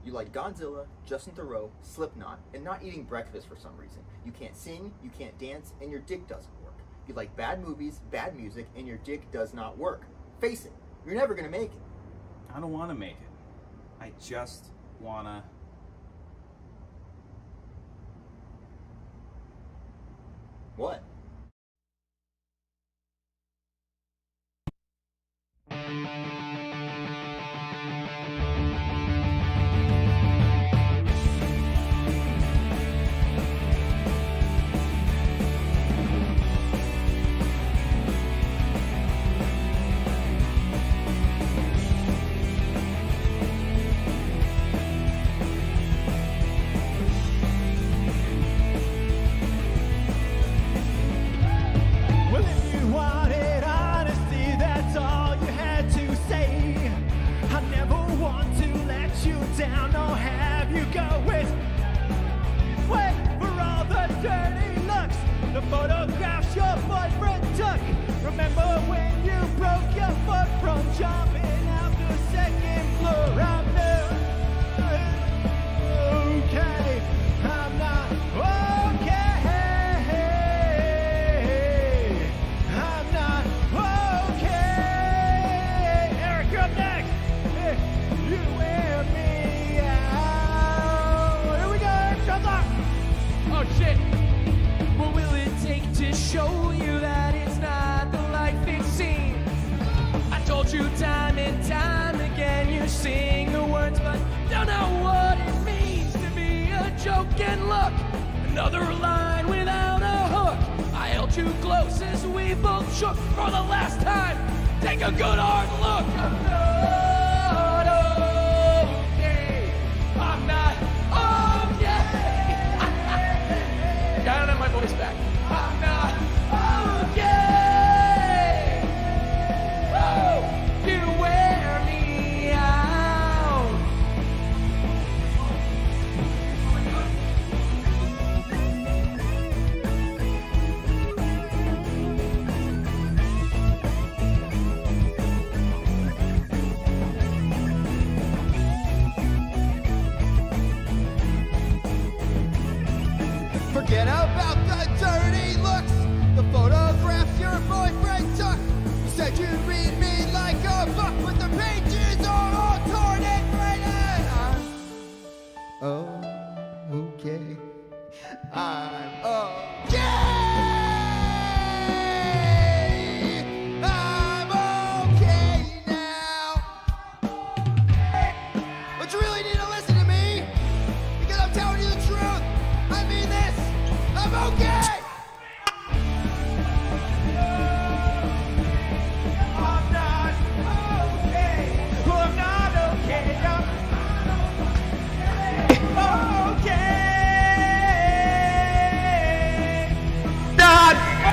You like Godzilla, Justin Theroux, Slipknot, and not eating breakfast for some reason. You can't sing, you can't dance, and your dick doesn't work. You like bad movies, bad music, and your dick does not work. Face it, you're never gonna make it. I don't want to make it. I just wanna... What? Down, or have you go with? Wait for all the dirty looks, the photographs your boyfriend took. Remember when you broke your foot from jumping out the second floor? I'm not okay. I'm not okay. I'm not okay. Eric, you're up next. You and me. Oh shit! What will it take to show you that it's not the life it seems? I told you time and time again, you sing the words but don't know what it means to be a joke. And look, another line without a hook. I held you close as we both shook for the last time. Take a good hard look. I'm not okay. I'm not okay. I don't have my voice back. I'm not okay. Oh, you wear me out. Forget about the dirty looks, the photographs your boyfriend took. You said you'd read me like a book, but the pages are all torn and written. I'm okay. I'm okay. I'm okay now. But you really need to listen to me, because I'm telling you the truth. I mean this. I'm okay! I'm not okay! I'm not okay! I'm okay! Not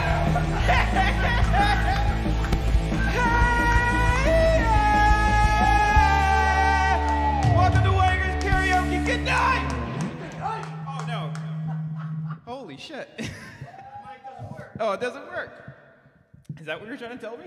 Welcome to Wangers Karaoke. Good night! Oh no. Holy shit. Oh, it doesn't work. Is that what you're trying to tell me?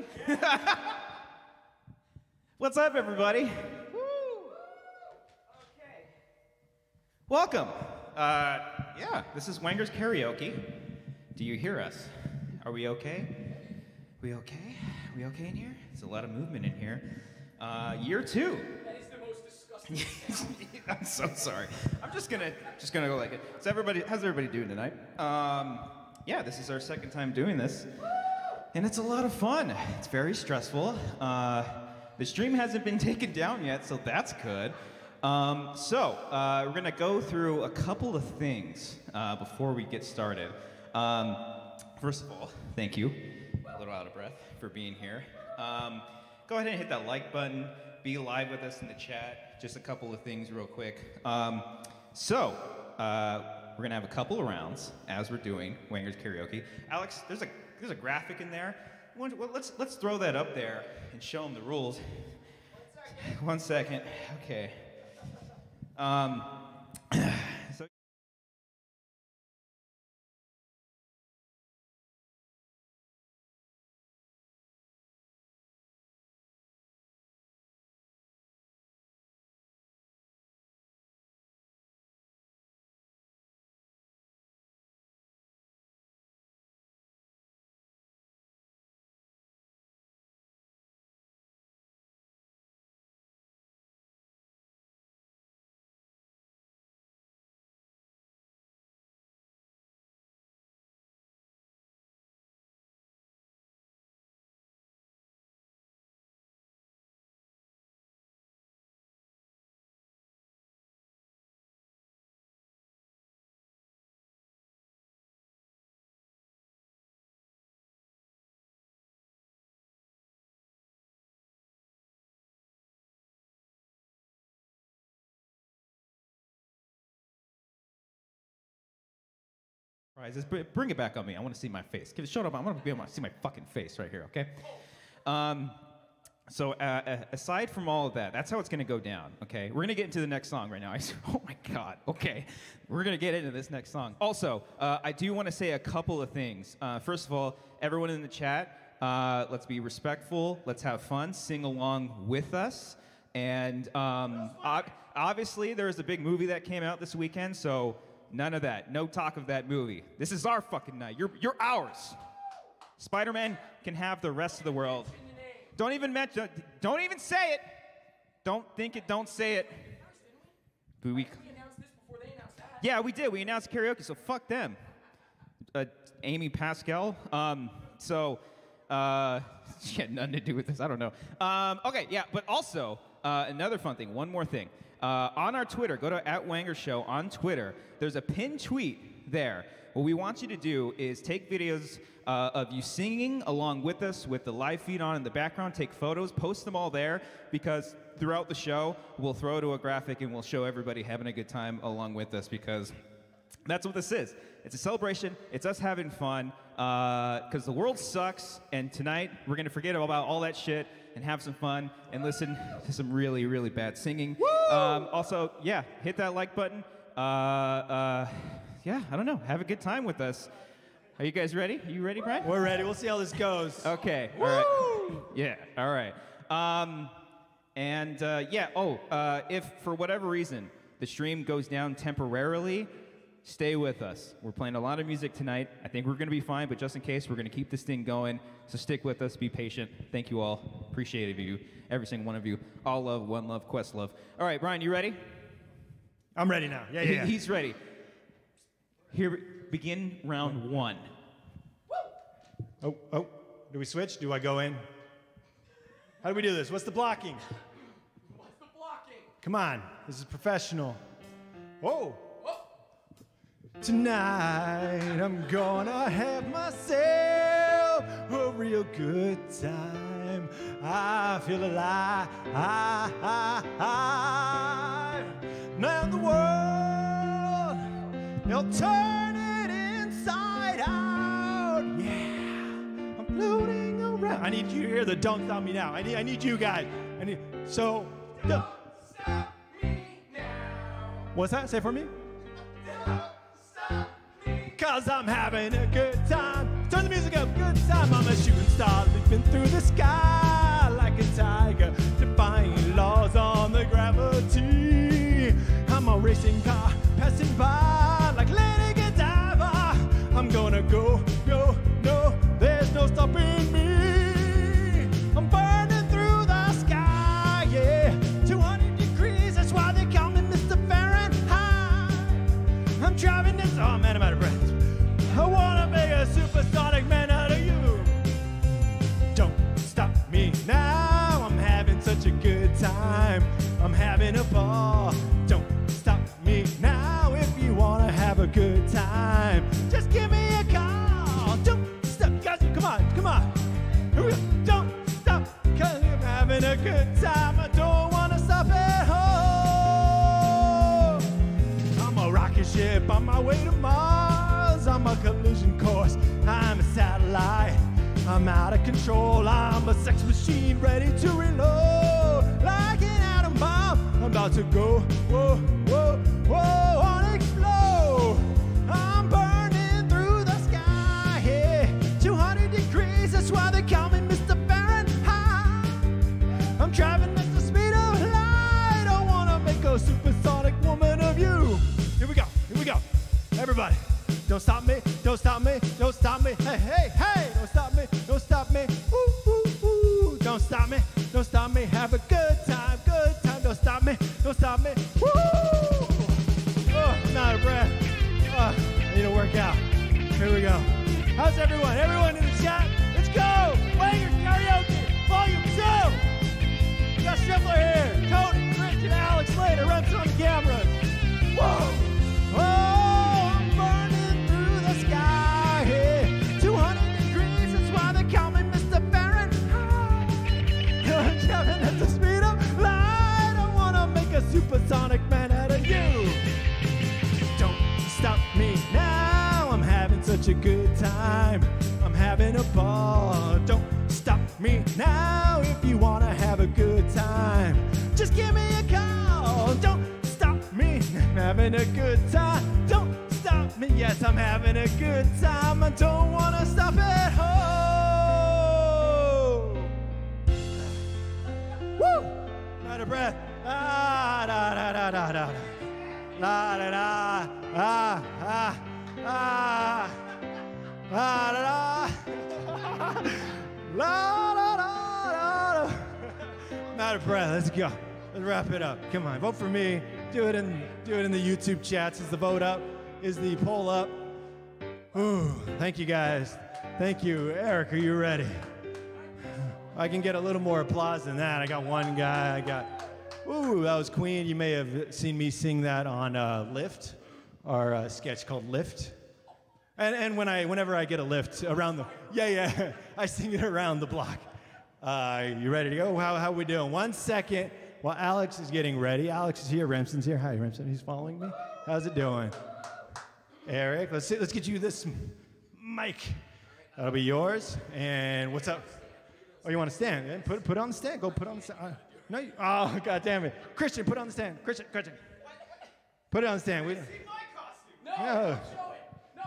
What's up, everybody? Woo! Okay. Welcome. Yeah, this is Wangers Karaoke. Do you hear us? Are we okay? We okay? We okay in here? There's a lot of movement in here. Year 2. That is the most disgusting. I'm so sorry. I'm just gonna go like it. So how's everybody doing tonight? Yeah, this is our second time doing this, and it's a lot of fun. It's very stressful. The stream hasn't been taken down yet, so that's good. We're gonna go through a couple of things before we get started. First of all, thank you. A little out of breath for being here. Go ahead and hit that like button. Be live with us in the chat. Just a couple of things real quick. We're gonna have a couple of rounds as we're doing Wangers Karaoke. Alex, there's a graphic in there. Let's throw that up there and show them the rules. 1 second. Okay. Bring it back on me. I want to see my face. Shut up. I want to be able to see my fucking face right here, okay? So aside from all of that, that's how it's going to go down, okay? We're going to get into the next song right now. Oh, my God. Okay. We're going to get into this next song. Also, I do want to say a couple of things. First of all, everyone in the chat, let's be respectful. Let's have fun. Sing along with us. And obviously, there's a big movie that came out this weekend, so none of that. No talk of that movie. This is our fucking night. You're ours. Spider-Man can have the rest of the world. Don't even mention. Don't even say it. Don't think it. Don't say it. We announced this before they announced that. Yeah, we did. We announced karaoke. So fuck them. Amy Pascal. She had nothing to do with this. I don't know. Okay. Yeah. But also another fun thing. One more thing. On our Twitter, go to @WangersShow on Twitter. There's a pinned tweet there. What we want you to do is take videos of you singing along with us with the live feed on in the background, take photos, post them all there, because throughout the show, we'll throw to a graphic and we'll show everybody having a good time along with us, because that's what this is. It's a celebration. It's us having fun, because the world sucks, and tonight we're going to forget about all that shit and have some fun and listen to some really, really bad singing. Also, yeah, hit that like button. Yeah, I don't know. Have a good time with us. Are you guys ready? Are you ready, Brian? We're ready. We'll see how this goes. Okay. All right. Yeah. All right. If for whatever reason the stream goes down temporarily, stay with us. We're playing a lot of music tonight. I think we're going to be fine, but just in case, we're going to keep this thing going. So stick with us. Be patient. Thank you all. Appreciate you, every single one of you. All love, one love, quest love. All right, Brian, you ready? I'm ready now. Yeah. He's ready. Here, begin round one. Oh, do we switch? Do I go in? How do we do this? What's the blocking? What's the blocking? Come on, this is professional. Whoa. Tonight I'm gonna have myself a real good time. I feel alive. Now the world, they'll turn it inside out. Yeah, I'm floating around. I need you to hear the "Don't Stop Me Now." I need you guys. Don't stop me now. What's that? Say it for me. Don't stop me. 'Cause I'm having a good time. Turn the music up, good time. I'm a shooting star leaping through the sky like a tiger, defying laws on the gravity. I'm a racing car passing by like Lady Godiva. I'm gonna go, no, there's no stopping me. I'm burning through the sky, yeah. 200 degrees, that's why they call me Mr. Fahrenheit. I'm driving this, oh man, I'm out of breath. I wanna make a supersonic man out of you. Don't stop me now, I'm having such a good time. I'm having a ball. Don't stop me now if you wanna have a good time. Just give me a call. Don't stop, guys, come on. Here we go. Don't stop, 'cause I'm having a good time. I don't wanna stop at home. I'm a rocket ship on my way to Mars. I'm a collision course. I'm a satellite. I'm out of control. I'm a sex machine ready to reload. Like an atom bomb, I'm about to go. Whoa, wanna explode. I'm burning through the sky. Yeah. 200 degrees, that's why they call me Mr. Fahrenheit. I'm driving at the speed of light. I wanna make a supersonic woman of you. Here we go. Everybody. Don't stop me. Hey, don't stop me. Don't stop me. Ooh. Don't stop me. Have a good time. Don't stop me. Woo! Oh, I'm out of breath. Oh, I need to work out. Here we go. How's everyone? Everyone in the chat? Let's go! Wangers Karaoke, Volume 2! We got Striffler here. Tony, Rich, and Alex later. Runs on the cameras. Whoa! Oh, I'm burning through the sky. Yeah. 200 degrees, that's why they call me Mr. Fahrenheit. I'm driving at the speed of light. I wanna make a supersonic man out of you. Don't stop me now. I'm having time. I'm having a ball. Don't stop me now if you wanna have a good time. Just give me a call. Don't stop me. I'm having a good time. Don't stop me. Yes, I'm having a good time. I don't wanna stop at home. Woo! Out of breath. Ah, da da da da da. La da da. Ah, ah, ah. La da da. La da da da. I'm out of breath. Let's go. Let's wrap it up. Come on, vote for me. Do it in the YouTube chats. Is the vote up? Is the poll up? Ooh, thank you guys. Thank you. Eric, are you ready? I can get a little more applause than that. I got one guy. Ooh, that was Queen. You may have seen me sing that on Lift, our sketch called Lift. And whenever I get a lift around the, yeah, I sing it around the block. You ready to go? How we doing? 1 second while Alex is getting ready. Alex is here. Remsen's here. Hi, Remsen. He's following me. How's it doing? Eric, let's get you this mic. That'll be yours. And what's up? Oh, you want to stand? Yeah, put it on the stand. Go put it on the stand. No, oh, God damn it. Christian, put it on the stand. Christian. Put it on the stand. See my costume. No, No. don't show it. No.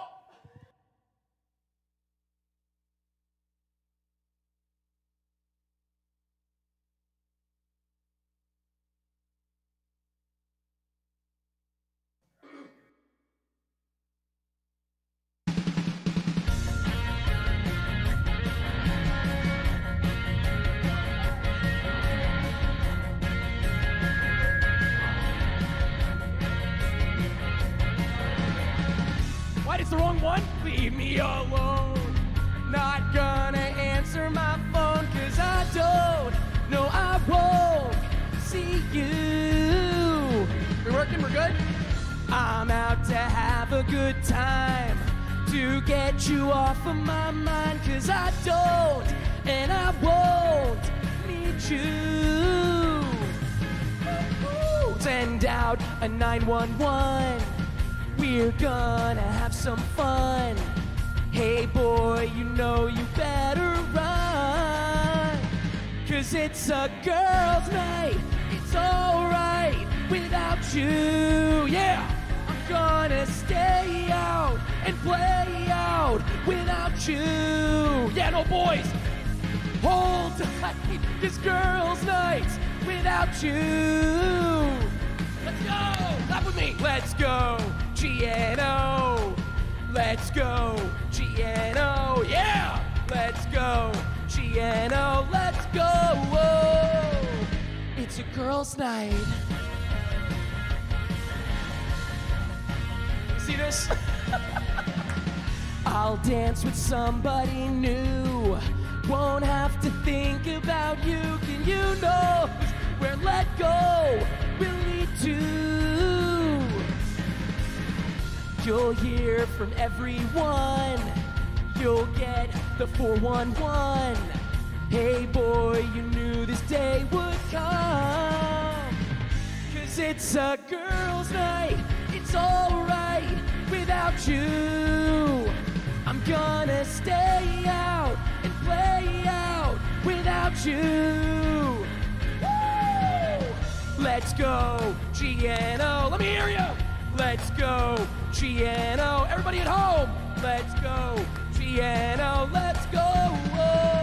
What, it's the wrong one? Leave me alone. Not gonna answer my phone, 'cause I don't. No, I won't see you. We're working, we're good? I'm out to have a good time, to get you off of my mind, 'cause I don't and I won't need you. Send out a 911. We're gonna have some fun. Hey boy, you know you better run, 'cause it's a girls' night. It's alright without you. Yeah, I'm gonna stay out and play out without you. Yeah, no boys, hold tight. It's girls' night without you. Let's go. Clap with me. Let's go. GNO. Let's go. GNO. Yeah. Let's go. GNO. Let's go. Whoa. It's a girls' night. See this? I'll dance with somebody new. Won't have to think about you. Can you know where let go will lead to? You'll hear from everyone. You'll get the 411. Hey boy, you knew this day would come. 'Cause it's a girls' night. It's alright without you. I'm gonna stay out and play out without you. Woo! Let's go, GNO. Let me hear you. Let's go, GNO. Everybody at home, let's go, GNO. Let's go. Whoa.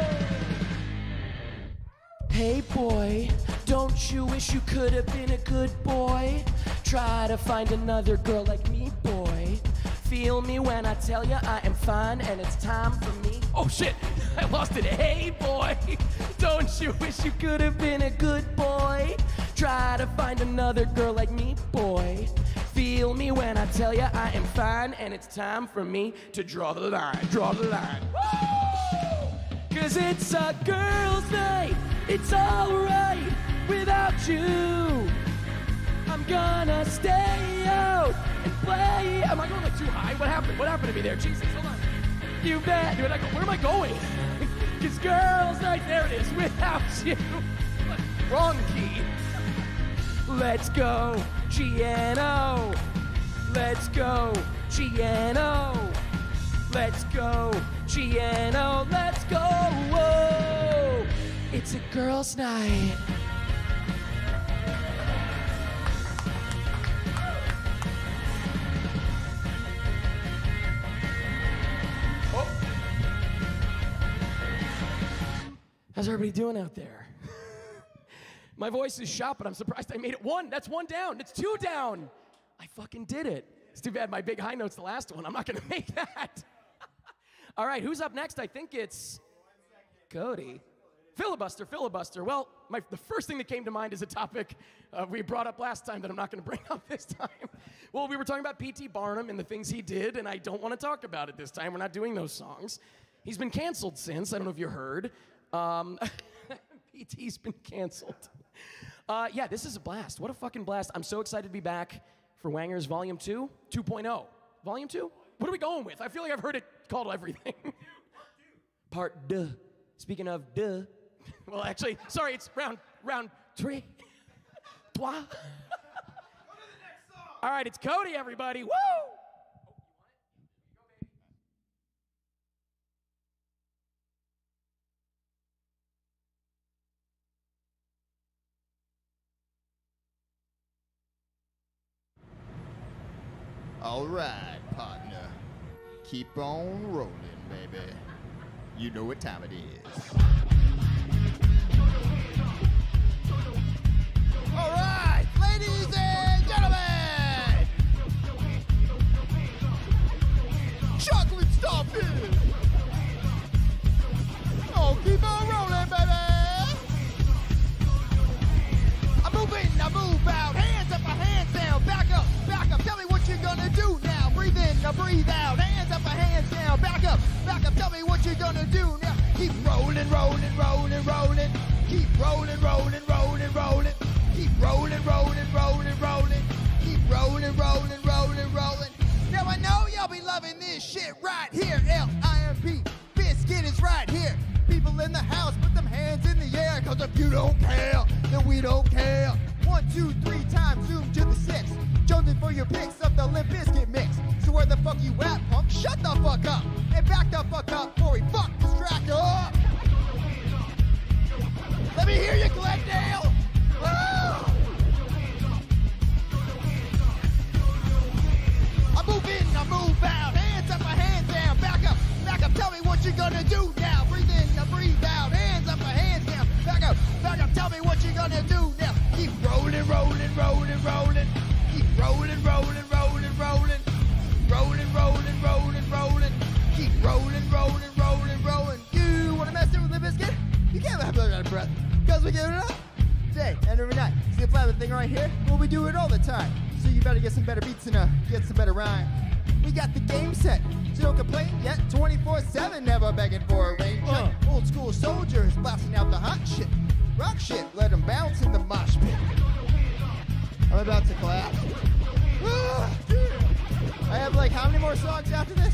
Hey boy, don't you wish you could have been a good boy? Try to find another girl like me, boy. Feel me when I tell you I am fine and it's time for me. Oh shit, I lost it. Hey boy, don't you wish you could have been a good boy? Try to find another girl like me, boy. Feel me when I tell you I am fine and it's time for me to draw the line, draw the line. Woo! 'Cause it's a girls' night, it's alright without you. I'm gonna stay out and play. Am I going like too high? What happened? What happened to me there? Jesus, hold on. You bet. Where am I going? 'Cause girls' night, there it is, without you. Wrong key. Let's go, GNO. Let's go, GNO. let's go. GNO, let's go. Whoa, it's a girls' night. How's everybody doing out there? My voice is shot, but I'm surprised I made it one. That's one down. It's two down. I fucking did it. It's too bad my big high note's the last one. I'm not going to make that. All right, who's up next? I think it's Cody. Filibuster, filibuster. Well, the first thing that came to mind is a topic we brought up last time that I'm not going to bring up this time. Well, we were talking about P.T. Barnum and the things he did, and I don't want to talk about it this time. We're not doing those songs. He's been canceled since. I don't know if you heard. PT's been canceled. Yeah, this is a blast. What a fucking blast. I'm so excited to be back for Wangers Volume 2, 2.0. Volume 2? What are we going with? I feel like I've heard it called everything. Part 2. Speaking of duh. Well, actually, sorry, it's round 3. Trois. Go to the next song. All right, it's Cody, everybody. Woo! All right, partner. Keep on rolling, baby. You know what time it is. All right, ladies and gentlemen. Chocolate starfish. Oh, keep on rolling, baby. I'm moving, I move out. Hands up, hands down. Back up, back up. Tell me what you're gonna do now. Breathe in, now breathe out. Hands up, hands down. Back up, back up. Tell me what you're gonna do now. Keep rolling, rolling, rolling, rolling. Keep rolling, rolling, rolling, rolling. Keep rolling, rolling, rolling, rolling. Keep rolling, rolling, rolling, rolling. Now I know y'all be loving this shit right here. L-I-M-P, Biscuit is right here. People in the house, put them hands in the air. Cause if you don't care, then we don't care. 1, 2, 3 times, zoom to the 6. Jonesing for your picks of the Limp Bizkit mix. So where the fuck you at, punk? Shut the fuck up and back the fuck up before we fuck this track up. Let me hear you, Glendale. Woo! I move in, I move out. Hands up, hands down. Back up, back up. Tell me what you're gonna do now. Breathe in, now breathe out. Hands up, hands down. Back up, back up. Tell me what you're gonna do now. Keep rolling, rolling, rolling, rolling. Keep rolling, rolling, rolling, rolling. Rolling, rolling, rolling, rolling. Keep rolling, rolling, rolling, rolling. You wanna mess with the biscuit? You can't have that out of breath. Cause we give it up day and every night. See the flat thing right here? Well, we do it all the time. So you better get some better beats and get some better rhyme. We got the game set, so don't complain yet. 24/7, never begging for a rain check. Old school soldiers blasting out the hot shit. Rock shit, let them bounce in the mosh pit. I'm about to collapse. I have like how many more songs after this?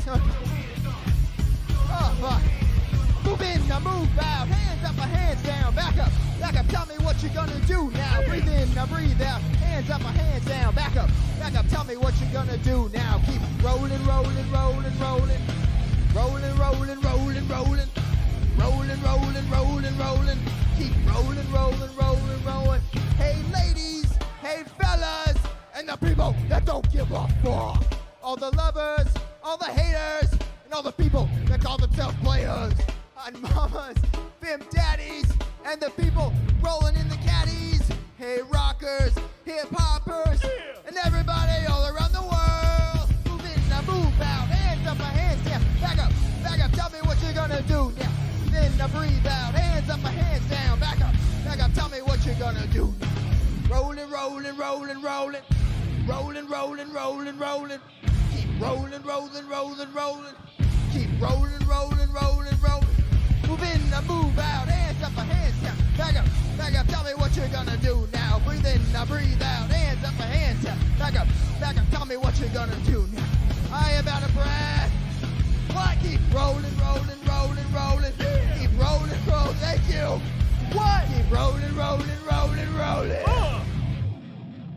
Oh, fuck. Move in, now move out. Hands up, hands down. Back up, back up. Tell me what you're gonna do now. Breathe in, now breathe out. Hands up, hands down. Back up, back up. Tell me what you're gonna do now. Keep rolling, rolling, rolling, rolling. Rolling, rolling, rolling, rolling. Rolling, rolling, rolling, rolling. Keep rolling, rolling, rolling, rolling. Hey ladies, hey fellas, and the people that don't give a fuck. All the lovers, all the haters, and all the people that call themselves players. And mamas, fem daddies, and the people rolling in the caddies. Hey rockers, hip hoppers, and everybody all around the world. Move in, now move out. Hands up, hands down. Back up, back up. Tell me what you're gonna do now. Then now breathe out. Hands up, hands down. Back up, back up. Tell me what you're gonna do now. Rolling, rolling, rolling, rolling. Rolling, rolling, rolling, rolling. Keep rolling, rolling, rolling, rolling. Keep rolling, rolling, rolling, rolling. Move in, now move out. Hands up, hands down. Back up, back up. Tell me what you're gonna do now. Breathe in, now breathe out. Hands up, hands down. Back up, back up. Tell me what you're gonna do now. I am out of breath. What? Keep rolling, rolling, rolling, rolling. Keep rolling, rolling. Thank you. What? Keep rolling, rolling, rolling, rolling.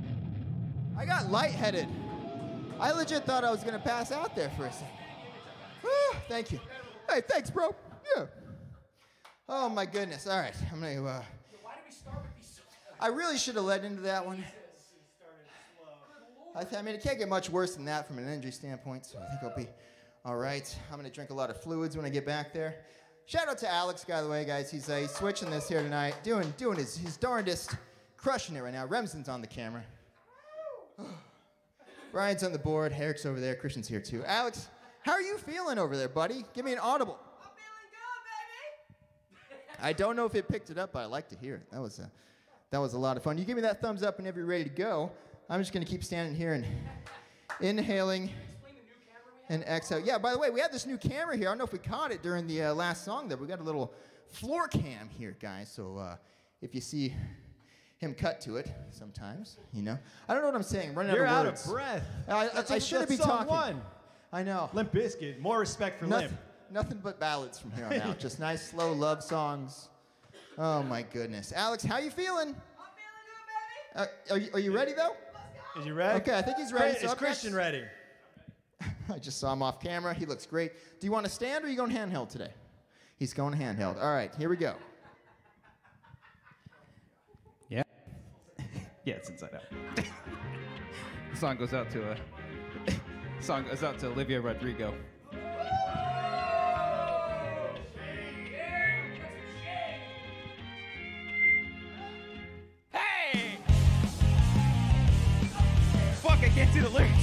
I got lightheaded. I legit thought I was gonna pass out there for a second. Thank you. Hey, thanks, bro. Yeah. Oh my goodness. All right, I'm gonna. Why did we start with these? I really should have led into that one. I mean, it can't get much worse than that from an injury standpoint, so I think I'll be all right. I'm gonna drink a lot of fluids when I get back there. Shout out to Alex, by the way, guys. He's switching this here tonight, doing his darndest, crushing it right now. Remsen's on the camera. Brian's on the board. Eric's over there. Christian's here too. Alex, how are you feeling over there, buddy? Give me an audible. I'm feeling good, baby. I don't know if it picked it up, but I like to hear it. That was a lot of fun. You give me that thumbs up whenever you're ready to go. I'm just gonna keep standing here and inhaling and exhale. Yeah, by the way, we have this new camera here. I don't know if we caught it during the last song there. We got a little floor cam here, guys. So if you see him cut to it sometimes, you know. I don't know what I'm saying. I'm running You're out out of of breath. I shouldn't be talking. One. I know. Limp Bizkit. More respect for Limp. Nothing but ballads from here on out. Just nice, slow love songs. Oh my goodness, Alex, how you feeling? I'm feeling good, baby. Are you ready though? Is he ready? Okay, I think he's ready. Is Christian ready? I just saw him off camera. He looks great. Do you want to stand or are you going handheld today? He's going handheld. All right, here we go. Yeah. Yeah, it's Inside Out. The song goes out to Olivia Rodrigo. Hey! Fuck, I can't see the lyrics.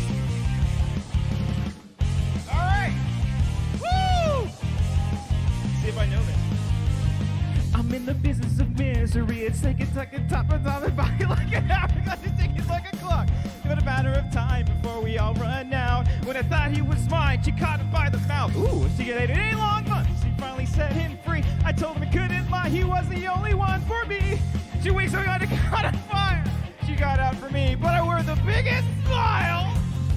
All right. Woo! See if I know this. I'm in the business of misery. It's taking top of my body like an hourglass. It's ticking like a clock. But a matter of time before we all run out. When I thought he was mine, she caught him by the mouth. Ooh, she had 8 long months. She finally set him free. I told him I couldn't lie. He was the only one for me. 2 weeks ago, I got on fire. She got out for me, but I wore the biggest smile.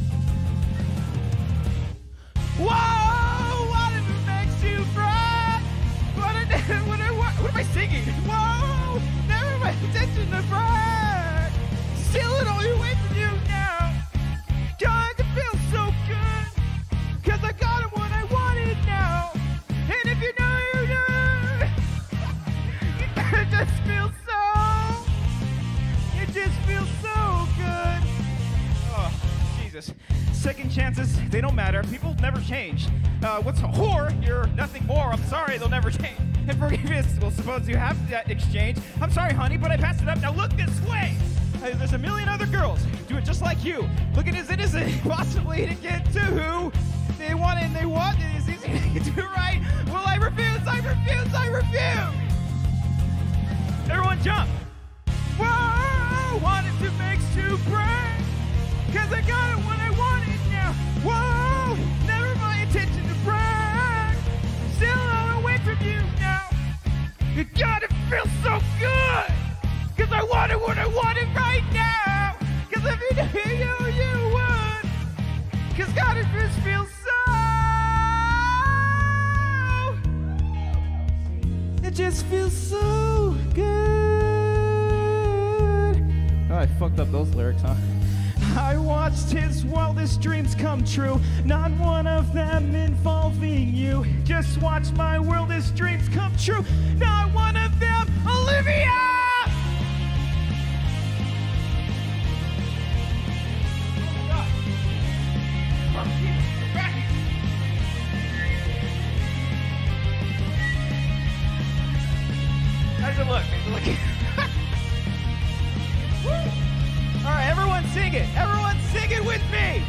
Whoa, whatever makes you cry. What am I singing? Whoa, never my intention to brag. Stealing all your way from you now. God, it feels so good. Cause I got it what I wanted now. And if you know, you know. It just feels so good. Oh, Jesus. Second chances, they don't matter. People never change. What's a whore? You're nothing more. I'm sorry, they'll never change. And forgiveness, well, suppose you have that exchange. I'm sorry, honey, but I passed it up. Now look this way. There's a million other girls do it just like you. Looking as innocent, possibly to get to who they want and they want. It's easy to get to right. Well, I refuse. Everyone jump. Whoa, wanted to make you brag. Cause I got it when I want it now. Whoa, never my intention to brag. Still all away from you now. You gotta feel so good. Cause I want it when I want it right now. Cause if you knew you would. Cause God, it just feels so. It just feels so good. Oh, I fucked up those lyrics, huh? I watched his wildest dreams come true, not one of them involving you. Just watch my wildest dreams come true, not one of them, Olivia! How's it look? Woo! All right, everyone sing it. Everyone sing it with me.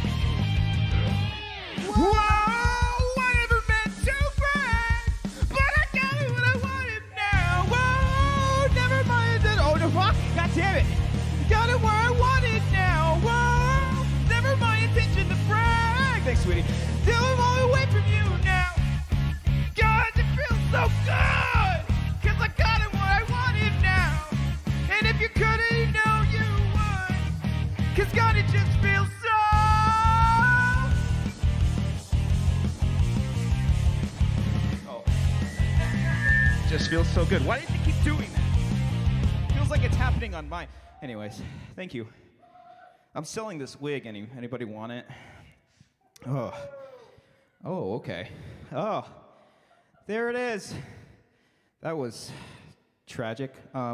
Whoa, whatever meant to brag, but I got it when I want it now. Whoa, never mind that. Oh, no, fuck. God damn it. Got it where I want it now. Whoa, never my intention to brag. Thanks, sweetie. Still I'm all away from you now. God, it feels so good. Cause I got it where I want it now. And if you couldn't know you would. Cause God, it just feels so. Oh. Just feels so good. Why did you keep doing that? Feels like it's happening on mine. Anyways, thank you. I'm selling this wig. Anybody want it? Oh. Oh, okay. Oh, there it is. That was tragic.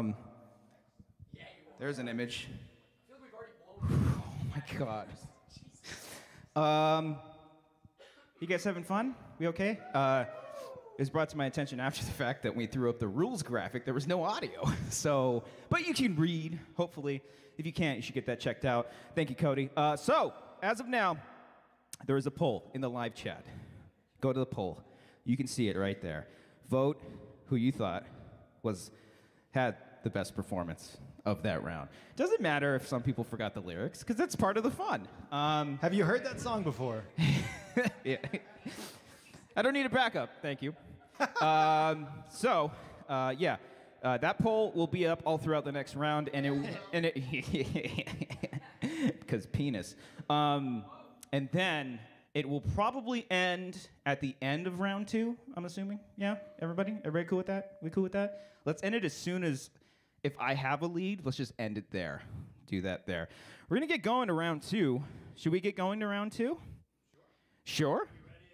There's an image. Oh my God. You guys having fun? We okay? It was brought to my attention after the fact that we threw up the rules graphic. There was no audio. So, but you can read, hopefully. If you can't, you should get that checked out. Thank you, Cody. So, as of now, there is a poll in the live chat. Go to the poll. You can see it right there. Vote who you thought had the best performance of that round. Doesn't matter if some people forgot the lyrics, because that's part of the fun. Have you heard that song before? Yeah. I don't need a backup, thank you. Yeah, that poll will be up all throughout the next round, and it because penis. And then it will probably end at the end of round 2, I'm assuming. Yeah, everybody cool with that? We cool with that? Let's end it as soon as, if I have a lead, let's just end it there. Do that there. We're gonna get going to round 2. Should we get going to round 2? Sure?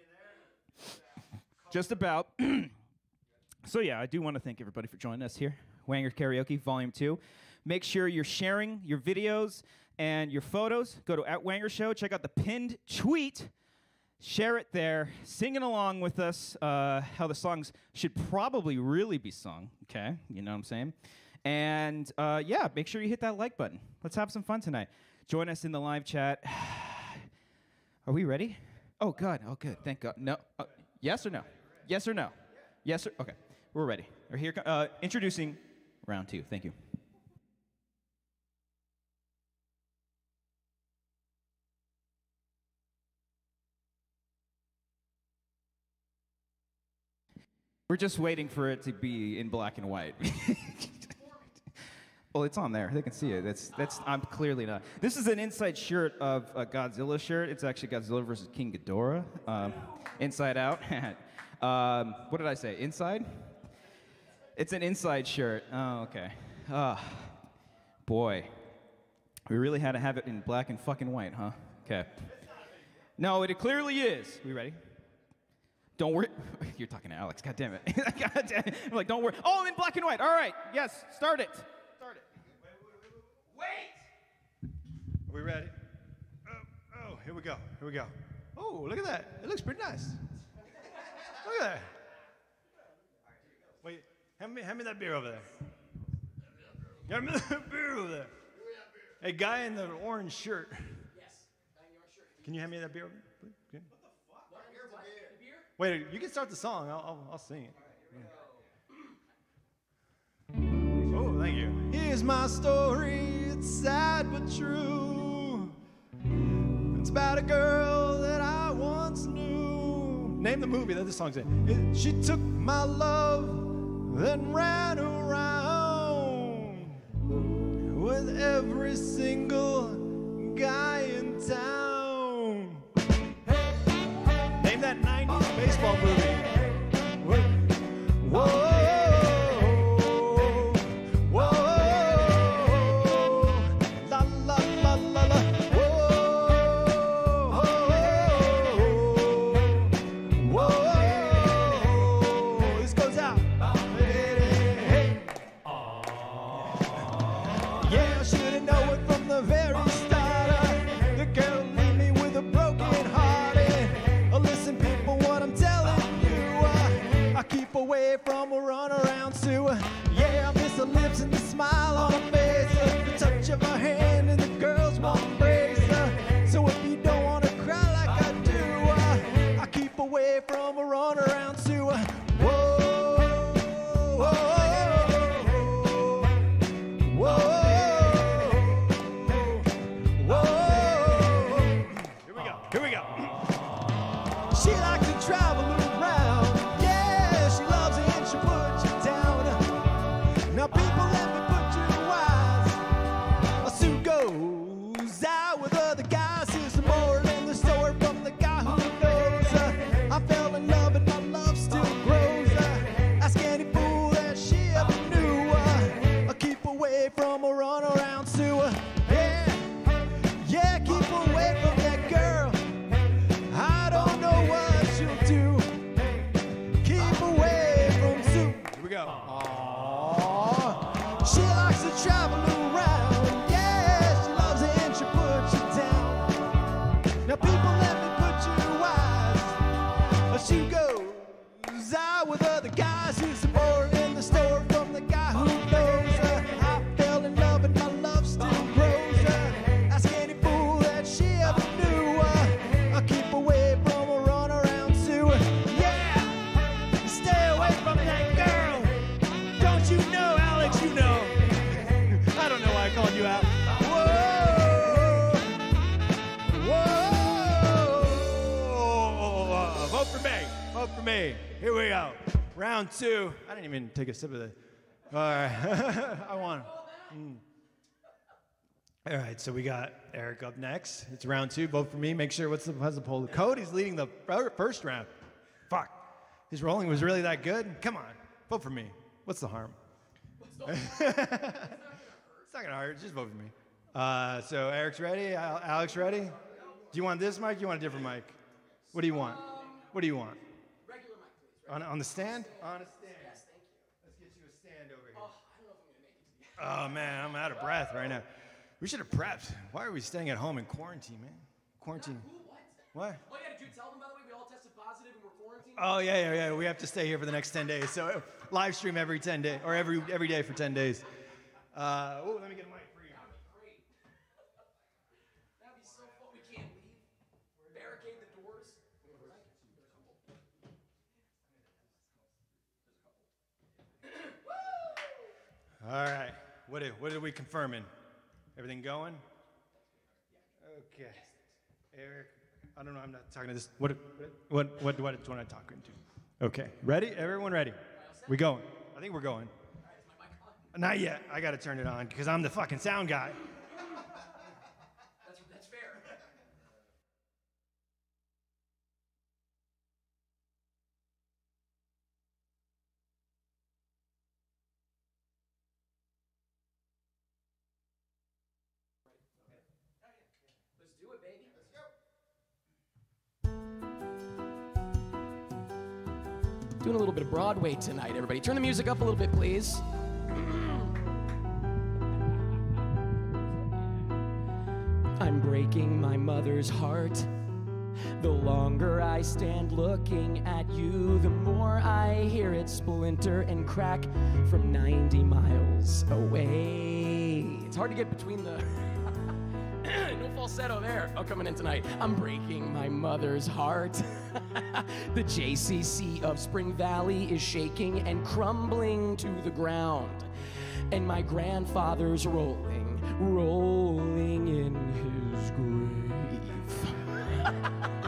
Just about. So yeah, I do want to thank everybody for joining us here. Wangers Karaoke, Volume 2. Make sure you're sharing your videos and your photos. Go to @WangersShow, check out the pinned tweet. Share it there, singing along with us how the songs should probably really be sung, okay? You know what I'm saying? And yeah, make sure you hit that like button. Let's have some fun tonight. Join us in the live chat. Are we ready? Oh, God. Oh, good. Thank God. No. Yes or no? Yes or no? Yes or... Okay. We're ready. We're here. Introducing round 2. Thank you. We're just waiting for it to be in black and white. Well, it's on there. They can see it. That's. I'm clearly not. This is an inside shirt of a Godzilla shirt. It's actually Godzilla versus King Ghidorah. Inside out. What did I say? Inside? It's an inside shirt. Oh, okay. Boy. We really had to have it in black and fucking white, huh? Okay. No, it clearly is. We ready? Don't worry. You're talking to Alex. God damn it. God damn it. I'm like, don't worry. Oh, I'm in black and white. All right. Yes. Start it. Start it. Wait. Are we ready? Oh, here we go. Here we go. Oh, look at that. It looks pretty nice. Look at that. Wait, hand me that beer over there. Hand me that beer over there. Hey, guy in the orange shirt. Yes, guy in the orange shirt. Can you hand me that beer over there? What the fuck? Wait, you can start the song. I'll sing it. Yeah. Oh, thank you. Here's my story. It's sad but true. It's about a girl that I once knew. Name the movie that this song's in. She took my love, then ran around with every single guy in town. Name that 90s baseball movie. Whoa. Away from a runaround to yeah, I miss her lips and the smile on her face, the touch of her hand and the girl's warm embrace. So if you don't want to cry like I do, I keep away from a runaround to whoa, whoa, whoa, whoa. Here we go. Here we go. She likes to travel around. Now people let me put you wide. 2 goes. Out with other guys, here's some more in the store from the guy who knows. I fell in love and my love still grows. Ask any fool that she ever knew. I'll keep away from a run around too. Yeah, stay away from that girl. Don't you know, Alex, you know. I don't know why I called you out. Whoa! Vote for me. Vote for me. Here we go. Round 2. I didn't even take a sip of it. All right. I won. All right, so we got Eric up next. It's round 2. Vote for me. Make sure, how's the poll? Cody's leading the first round. Fuck. His rolling was really that good? Come on. Vote for me. What's the harm? It's not going to hurt. Just vote for me. So Eric's ready. Alex ready? Do you want this mic? Do you want a different mic? What do you want? What do you want? Regular mic, please. On the stand? On a stand. Yes, thank you. Let's get you a stand over here. Oh, I don't know if I'm going to make it to the end. Oh, man, I'm out of breath right now. We should have prepped. Why are we staying at home in quarantine, man? Quarantine. What? Oh, yeah, did you tell them, by the way, we all tested positive and we're quarantined? Oh, yeah. We have to stay here for the next 10 days. So live stream every 10 days, or every day for 10 days. Oh, let me get a mic for you. That'd be great. That'd be so fun. We can't leave. Barricade the doors. All right. What are we confirming? Everything going? Okay. Eric, I don't know. I'm not talking to this. What am I talking to? Okay. Ready? Everyone ready? We going? I think we're going. Not yet. I got to turn it on because I'm the fucking sound guy. That's fair. Let's do it, baby. Let's go. Doing a little bit of Broadway tonight, everybody. Turn the music up a little bit, please. I'm breaking my mother's heart. The longer I stand looking at you, the more I hear it splinter and crack from 90 miles away. It's hard to get between the... No falsetto there. Oh, coming in tonight. I'm breaking my mother's heart. The JCC of Spring Valley is shaking and crumbling to the ground. And my grandfather's rolling in his grave.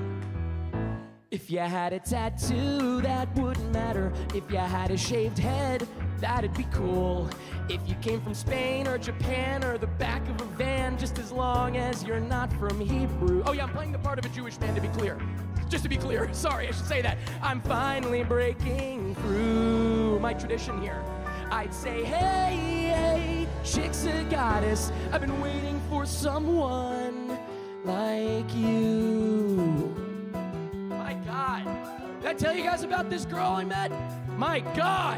If you had a tattoo, that wouldn't matter. If you had a shaved head, that'd be cool. If you came from Spain or Japan or the back of a van, just as long as you're not from Hebrew. Oh yeah, I'm playing the part of a Jewish man, to be clear. Just to be clear, sorry, I should say that. I'm finally breaking through my tradition here. I'd say, hey, chick's a goddess. I've been waiting for someone like you. My God. Did I tell you guys about this girl I met? My God.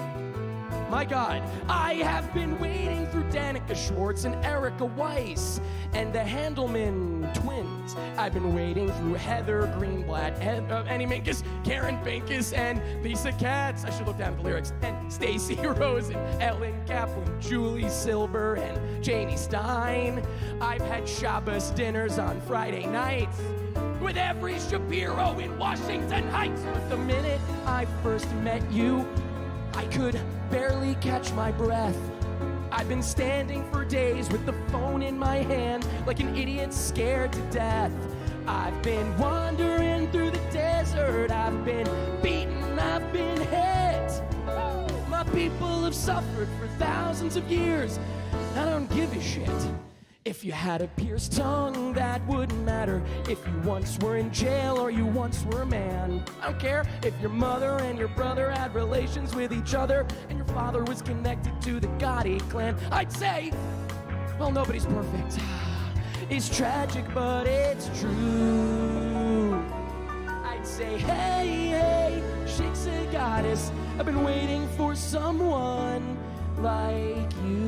My God, I have been waiting through Danica Schwartz and Erica Weiss and the Handelman twins. I've been waiting through Heather Greenblatt, Annie Minkus, Karen Pincus, and Lisa Katz. I should look down at the lyrics. And Stacey Rose and Ellen Kaplan, Julie Silber and Janie Stein. I've had Shabbos dinners on Friday nights with every Shapiro in Washington Heights. But the minute I first met you, I could barely catch my breath. I've been standing for days with the phone in my hand like an idiot scared to death. I've been wandering through the desert. I've been beaten, I've been hit. My people have suffered for thousands of years. I don't give a shit. If you had a pierced tongue, that wouldn't matter. If you once were in jail or you once were a man, I don't care. If your mother and your brother had relations with each other and your father was connected to the Gotti clan, I'd say, well, nobody's perfect. It's tragic, but it's true. I'd say, hey, chick's a goddess. I've been waiting for someone like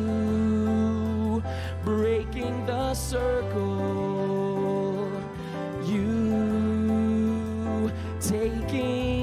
you. Breaking the circle, you taking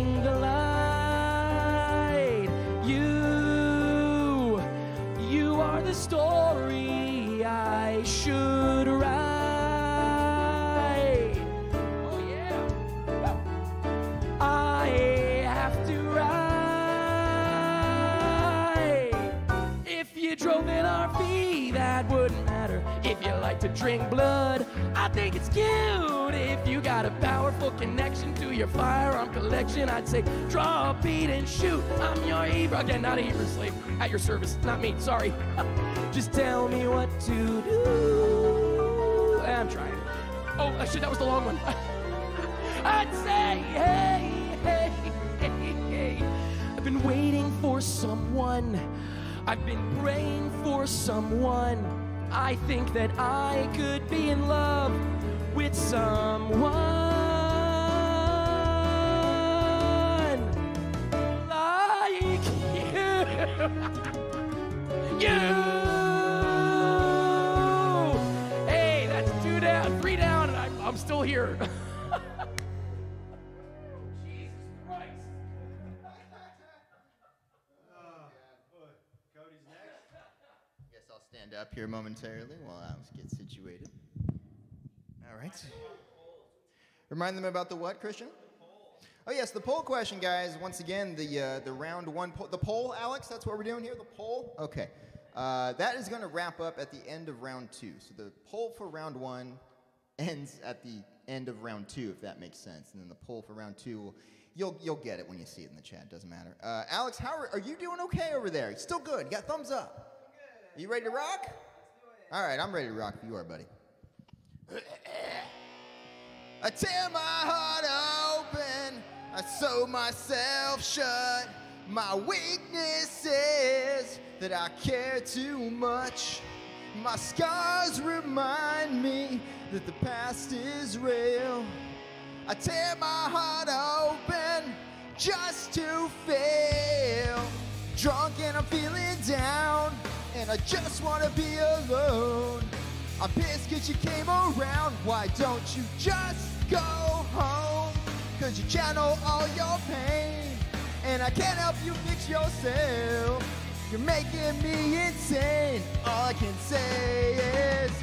RV, that wouldn't matter if you like to drink blood. I think it's cute if you got a powerful connection to your firearm collection. I'd say draw a bead and shoot. I'm your Hebrew, again, not a Hebrew slave, at your service, not me, sorry. Just tell me what to do. I'm trying. Oh, shit, that was the long one. I'd say, hey, hey, hey, hey. I've been waiting for someone. I've been praying for someone. I think that I could be in love with someone like you. Hey, that's 2 down, 3 down, and I'm still here. Stand up here momentarily while Alex gets situated. All right. Remind them about the what, Christian? Oh yes, the poll question, guys. Once again, the round one poll. The poll, Alex. That's what we're doing here. The poll. Okay. That is going to wrap up at the end of round 2. So the poll for round 1 ends at the end of round 2, if that makes sense. And then the poll for round 2 you'll get it when you see it in the chat. Doesn't matter. Alex, how are you doing? Okay over there? Still good. You got thumbs up. You ready to rock? All right, I'm ready to rock if you are, buddy. I tear my heart open, I sew myself shut. My weakness is that I care too much. My scars remind me that the past is real. I tear my heart open just to fail. Drunk and I'm feeling down, and I just wanna be alone. I'm pissed 'cause you came around. Why don't you just go home? 'Cause you channel all your pain, and I can't help you fix yourself. You're making me insane. All I can say is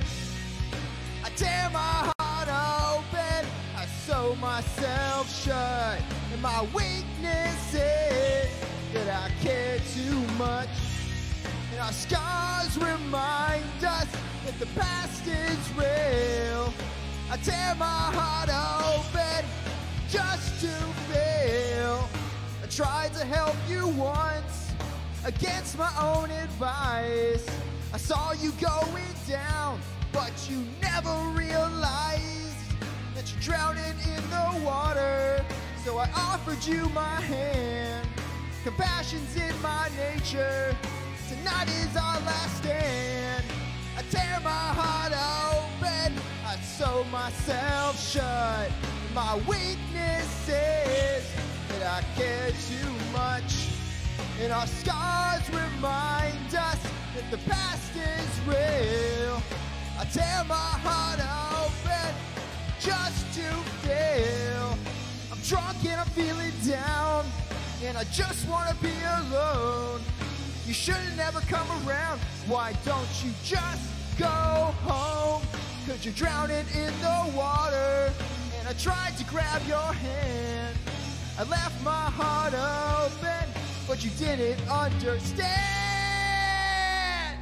I tear my heart open, I sew myself shut. And my weakness is that I care too much. And our scars remind us that the past is real. I tear my heart open just to fail. I tried to help you once against my own advice. I saw you going down, but you never realized that you're drowning in the water. So I offered you my hand. Compassion's in my nature. Tonight is our last stand. I tear my heart open, I sew myself shut. My weakness is that I care too much. And our scars remind us that the past is real. I tear my heart open just to fail. I'm drunk and I'm feeling down, and I just wanna be alone. You should've never come around. Why don't you just go home? 'Cause you're drowning in the water, and I tried to grab your hand. I left my heart open, but you didn't understand.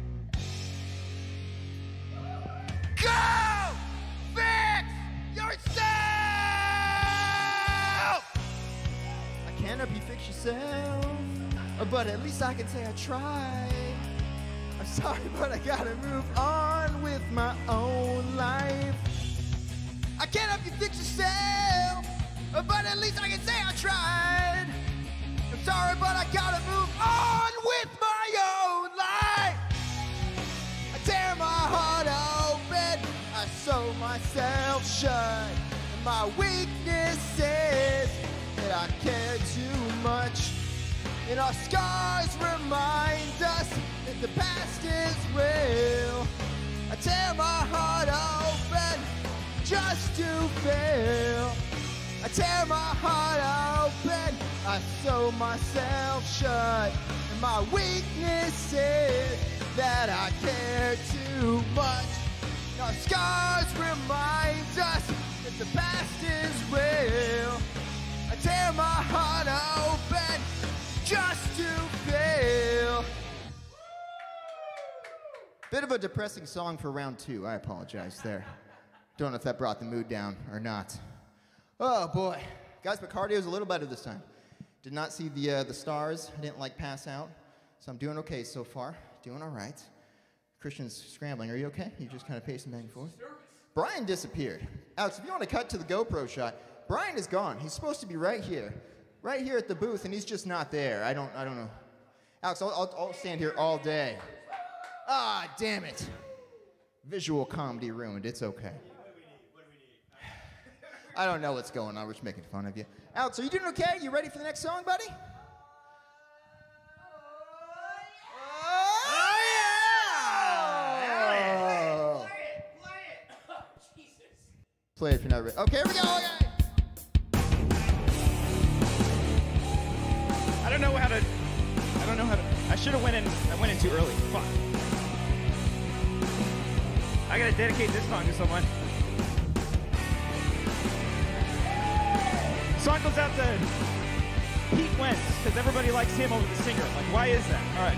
Go fix yourself! I can't help you fix yourself, but at least I can say I tried. I'm sorry, but I gotta move on with my own life. I can't help you fix yourself, but at least I can say I tried. I'm sorry, but I gotta move on with my own life. I tear my heart open, I sew myself shut. And my weakness is that I care too much. And our scars remind us that the past is real. I tear my heart open just to fail. I tear my heart open, I sew myself shut. And my weakness is that I care too much. And our scars remind us that the past is real. I tear my heart open just to fail. Bit of a depressing song for round 2. I apologize there. Don't know if that brought the mood down or not. Oh boy. Guys, my cardio's a little better this time. Did not see the stars. I didn't like pass out. So I'm doing okay so far. Doing all right. Christian's scrambling. Are you okay? You just kind of pacing back and forth? Brian disappeared. Alex, if you want to cut to the GoPro shot, Brian is gone. He's supposed to be right here at the booth, and he's just not there. I don't know. Alex, I'll stand here all day. Ah, damn it. Visual comedy ruined. It's okay. What do we need? I don't know what's going on. We're just making fun of you. Alex, are you doing okay? You ready for the next song, buddy? Play it if you're not ready. Okay, here we go. Okay. I don't know how to. I should have went in too early. Fuck. I gotta dedicate this song to someone. Song goes out to Pete Wentz, because everybody likes him over the singer. Like, why is that? All right.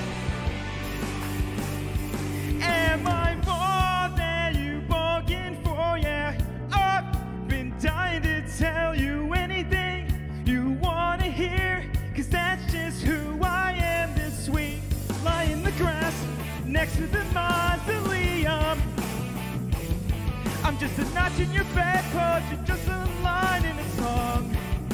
Am I more than you bargained for? Yeah. I've been dying to tell you anything you want to hear, cause that's just who I am this week. Lie in the grass next to the mausoleum. I'm just a notch in your bedpost, you're just a line in a song.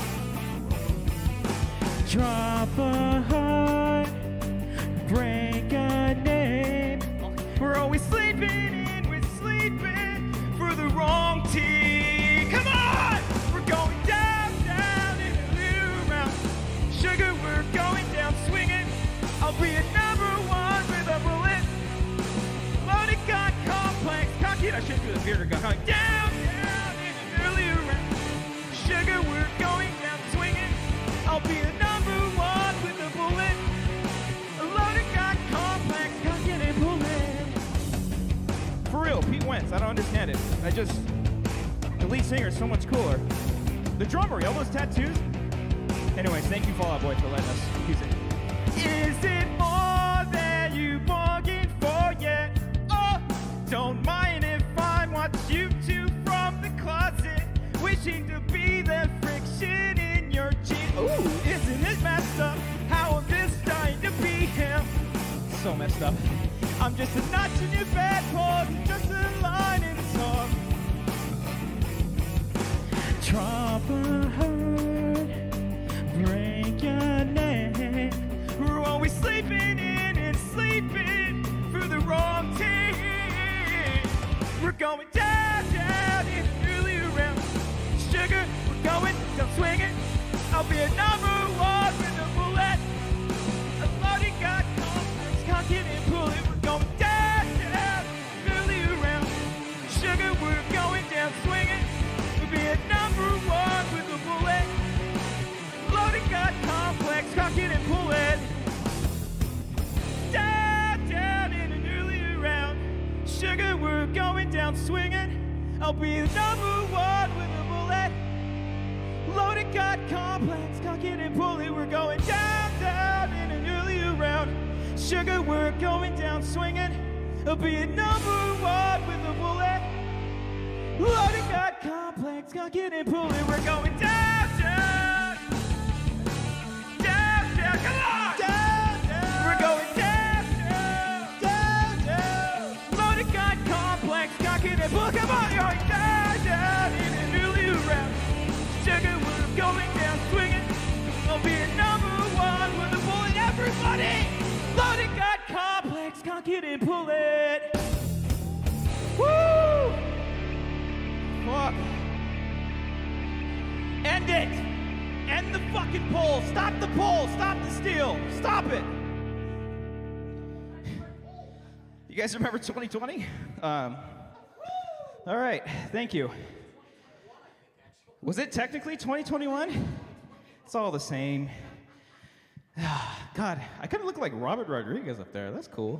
Drop a heart, break a name. We're always sleeping in, we're sleeping for the wrong team. Come on! We're going down, down in a new round. Sugar, we're going down swinging. I'll be a #1 with a bullet. Loaded gun complex. Cocky, I should do the theater gun. Down, down in an early round. Sugar, we're going down swinging. I'll be a #1 with a bullet. A loaded gun complex. Cocky and bullet. For real, Pete Wentz, I don't understand it. The lead singer is so much cooler. The drummer, he all those tattoos. Anyways, thank you, Fall Out Boy, for letting us use it. Is it more than you bargained for yet? Oh, don't mind if I watch you two from the closet, wishing to be the friction in your jeans. Ooh, isn't it messed up how I'm just dying to be him? So messed up. I'm just a notch in your bedpost, just a line in a song. Drop a heart, break a neck. We're always sleeping in and sleeping for the wrong team. We're going down, down in an early round. Sugar, we're going down swinging. I'll be a #1 with a bullet. A loaded gun complex, cocking and pulling. We're going down, down in an early round. Sugar, we're going down swinging. We'll be a #1 with a bullet. Loaded gun complex, cocking and pulling. Down, down in an early round. Sugar, we're going down swinging. I'll be the #1 with a bullet. Loaded gun complex, cocking and pulling. We're going down, down in an early round. Sugar, we're going down swinging. I'll be a #1 with a bullet. Loaded gun complex, cocking and pulling. We're going down, down. Down, down, come on! Down, down. We're going down, down. Down, down. Loaded gun complex, cocking and pulling. Come on, you're going down, down in an early round. Sugar, we're going down swinging. I'll be a #1 with a bullet, everybody. Loaded gun complex, cocking and pulling. Woo! Fuck. End it! End the fucking poll! Stop the poll! Stop the steal! Stop it! You guys remember 2020? All right, thank you. Was it technically 2021? It's all the same. God, I kind of look like Robert Rodriguez up there. That's cool.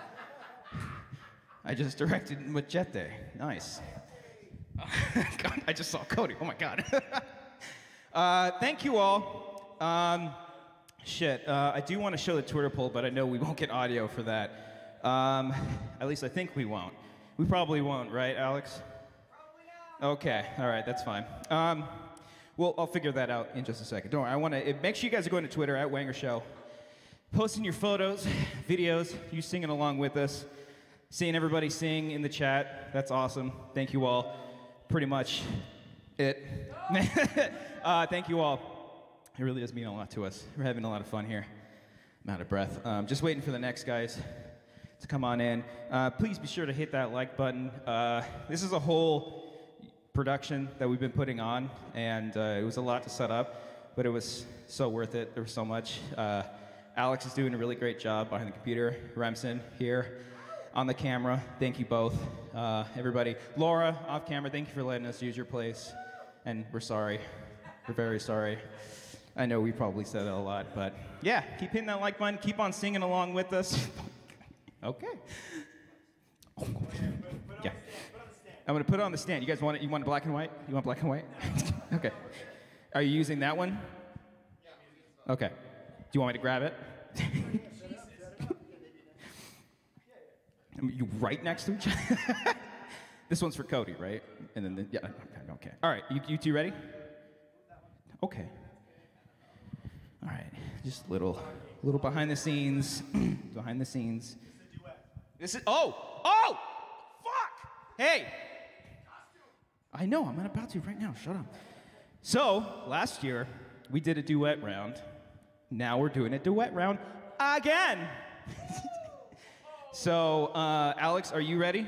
I just directed Machete. Nice. God, I just saw Cody. Oh my God. Thank you all. I do want to show the Twitter poll, but I know we won't get audio for that. At least I think we won't. We probably won't, right, Alex? Probably not. Okay, all right, that's fine. Well, I'll figure that out in just a second. Don't worry, I want to make sure you guys are going to Twitter at Wanger Show, posting your photos, videos, you singing along with us, seeing everybody sing in the chat. That's awesome. Thank you all. Pretty much it. Thank you all. It really does mean a lot to us. We're having a lot of fun here. I'm out of breath. Just waiting for the next guys to come on in. Please be sure to hit that like button. This is a whole production that we've been putting on, and it was a lot to set up, but it was so worth it. There was so much. Alex is doing a really great job behind the computer. Remsen here on the camera. Thank you both. Everybody. Laura, off camera, thank you for letting us use your place. And we're sorry. We're very sorry. I know we probably said that a lot, but yeah, keep hitting that like button. Keep on singing along with us. Okay. Yeah. I'm gonna put it on the stand. You guys want it? You want black and white? You want black and white? Okay. Are you using that one? Okay. Do you want me to grab it? You right next to each other? This one's for Cody, right? And then, yeah, okay. All right, you two ready? Okay. All right, just a little behind the scenes, behind the scenes. This is, oh, fuck! Hey! I know, I'm about to right now, shut up. So, last year, we did a duet round. Now we're doing a duet round again! So, Alex, are you ready?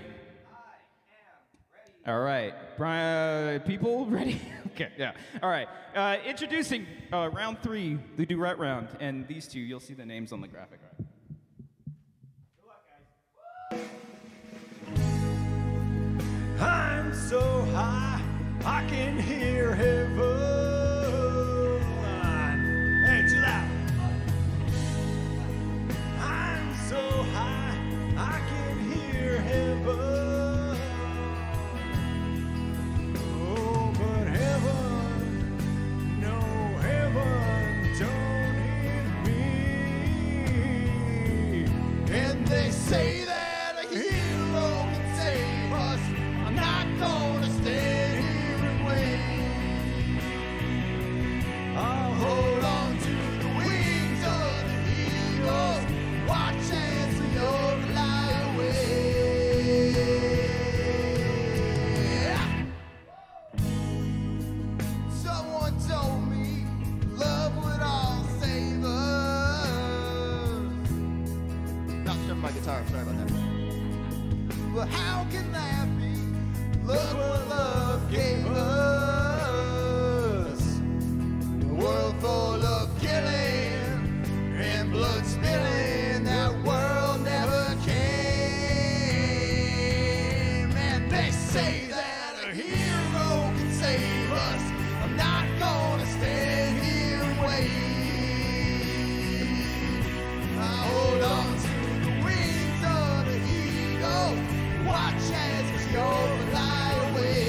All right, Brian, people ready? Okay, yeah. All right, introducing round 3, the duet round, and these two, you'll see the names on the graphic. All right. Good luck, guys. I'm so high, I can hear heaven. Hey, chill out. I'm so high, I can hear heaven. Say that a hero can save us. I'm not gonna stand here and wait. I'll hold on to the wings of the eagles. Watch as the old fly away. Someone told me love would all save us. My guitar, sorry about that. But how can that be? Look what love gave us. A world full of killing and blood spilling. That world never came. And they say that a hero can save us. I'm not gonna stand here and wait. I hold on to watch as we all fly away.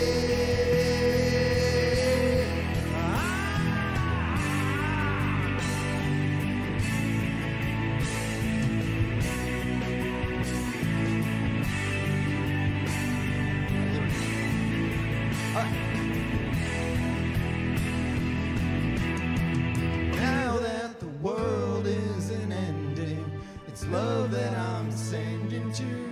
Now that the world is an ending, it's love that I'm sending to you.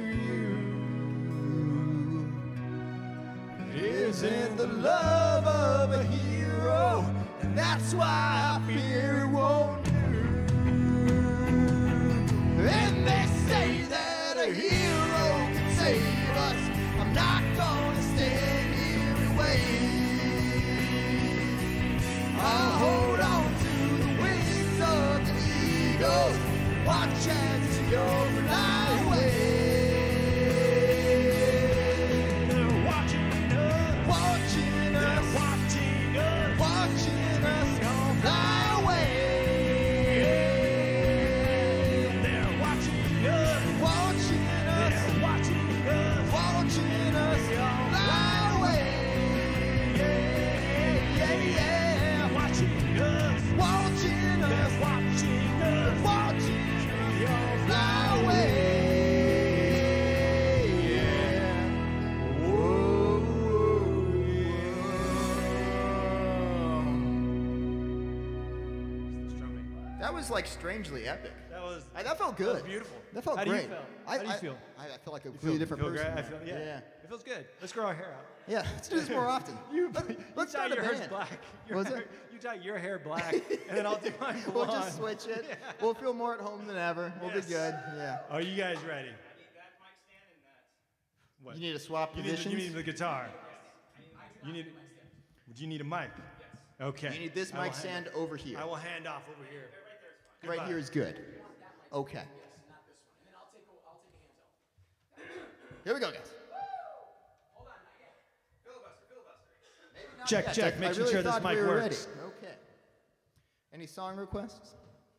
Isn't the love of a hero, and that's why I fear it won't do. And they say that a hero can save us. I'm not gonna stand here and wait. I'll hold on to the wings of the eagles. Watch as you fly away. Watching us, fly away. That was like strangely epic. That felt good. That was beautiful. That felt How great. Do you feel? How do you feel? I feel like a completely different person. Great? now. I feel, yeah. It feels good. Let's grow our hair out. Yeah, let's do this more often. Let's dye start a your hair band. black. What was it? You dye your hair black, and then I'll do mine blonde. We'll just switch it. Yeah. We'll feel more at home than ever. We'll be good. Yeah. Are you guys ready? What? You need to swap positions? You need the guitar. You need. Do you need a mic? Yes. Okay. You need this mic stand over here. I will hand off over here. Right here is good. Okay. Here we go, guys. Check, check. Making really sure this thought mic we were works. Ready. Okay. Any song requests?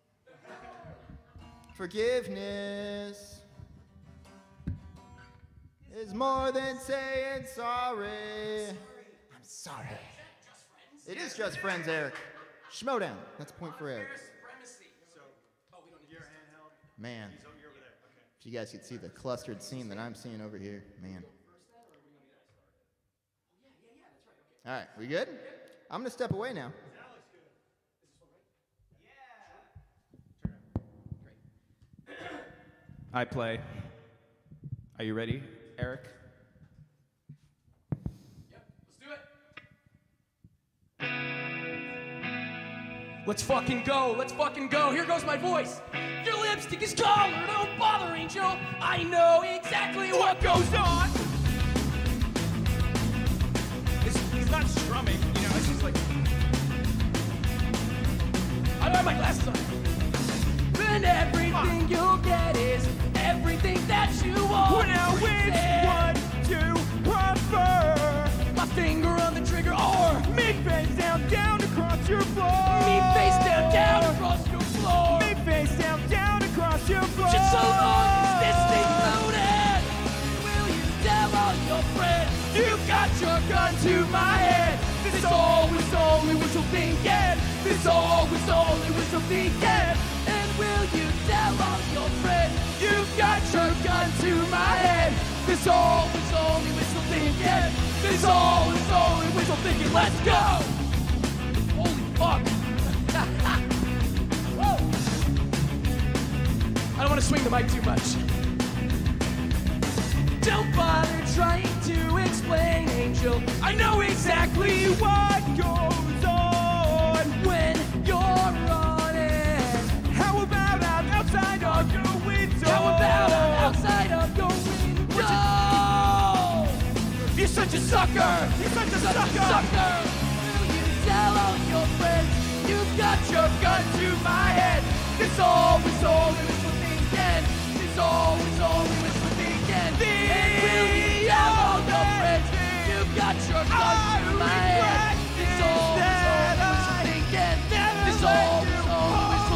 Forgiveness is more than saying sorry. I'm sorry. It is just friends, Eric. Schmodown. That's a point for Eric. Man. If you guys could see the clustered scene that I'm seeing over here, man. All right, we good? I'm going to step away now. I play. Are you ready, Eric? Yep, let's do it. Let's fucking go, let's fucking go. Here goes my voice. Your lipstick is colored, don't bother, Angel. I know exactly what goes on. He's not strumming, you know, it's just like... I don't have my glasses on. And everything you'll get is everything that you want. Now which one to prefer? My finger on the trigger or Me face down, down across your floor. me face down, down across your floor. Me face down, down across your floor. Just so long as this thing's loaded. Will you tell all your friends you got your gun to my head? This all was only wishful thinking. This all was only wishful thinking. And will you tell all your friends you've got your gun to my head? This all was only wishful thinking. This all was only wishful thinking. Let's go! Holy fuck! Woo! I don't want to swing the mic too much. Don't bother trying to explain, Angel. I know exactly what goes on when you're running. How about I'm outside of your window? How about I'm outside of your window? You're such a sucker! You're such a sucker! Will you tell all your friends you've got your gun to my head? This all was only wishful thinking. This all was only wishful thinking. And will you tell all your friends you've got your gun to my head? This all was only wishful thinking. This all was only wishful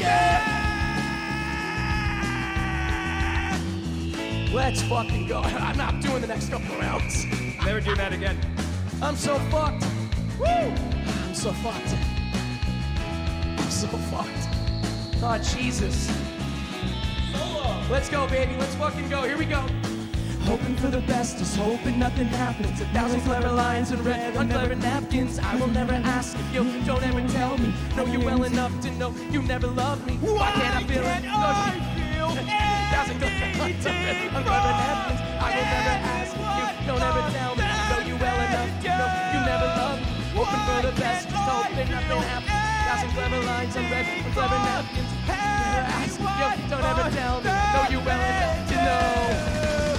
thinking. Let's fucking go. I'm not doing the next couple of rounds. Never do that again. I'm so fucked. Woo! I'm so fucked. I'm so fucked. Oh, Jesus. Let's go, baby. Let's fucking go. Here we go. Hoping for the best, just hoping nothing happens. 1,000 clever lines in red on clever napkins. I will never ask if you don't ever tell me. Know you well enough to know you never loved me. Why can't I feel it? 1,000 clever lines on clever napkins. I will never ask if you don't ever tell me. Know you well enough to know you never loved me. Hoping for the best, just hoping nothing happens. 1,000 clever lines on red on clever napkins. Never ask if you don't ever tell me. Know you well enough to know.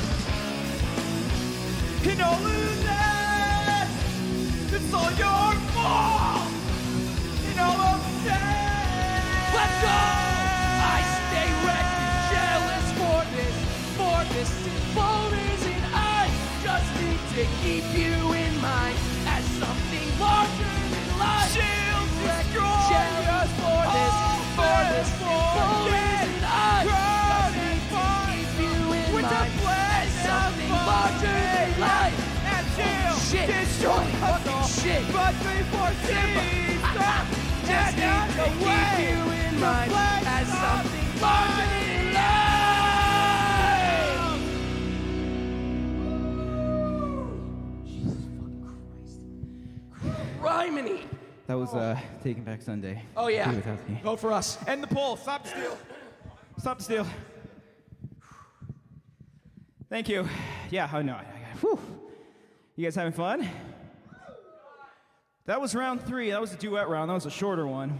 And all of that, it's all your fault. And all of that. Let's go! I stay wrecked and jealous for this simple reason. I just need to keep you in mind as something larger than life. Shield destroy Jealous for this simple reason. I just need to keep you in mind as something larger than life. Shit, destroy fucking shit. But before Just need to keep you in mind as something larger than life. Jesus fucking Christ. Criminy. That was Taking Back Sunday. Oh, yeah. Without me. Vote for us. End the poll. Stop the steal. Stop the steal. Thank you. Yeah, I know. Whew. You guys having fun? That was round 3. That was a duet round. That was a shorter one.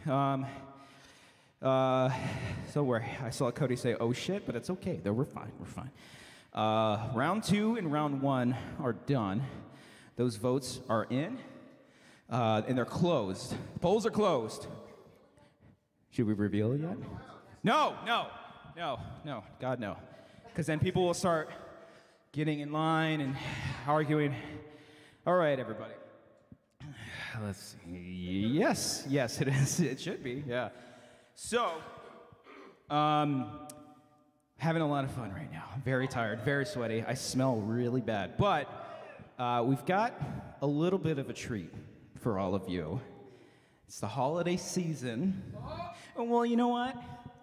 So I saw Cody say, "Oh shit," but it's okay. Though we're fine. We're fine. Round 2 and round 1 are done. Those votes are in, and they're closed. Polls are closed. Should we reveal it yet? No. God, no. Because then people will start getting in line and arguing. All right, everybody. Let's see. Yes, it is. It should be, yeah. So, having a lot of fun right now. Very tired, very sweaty. I smell really bad. But we've got a little bit of a treat for all of you. It's the holiday season. Well, you know what?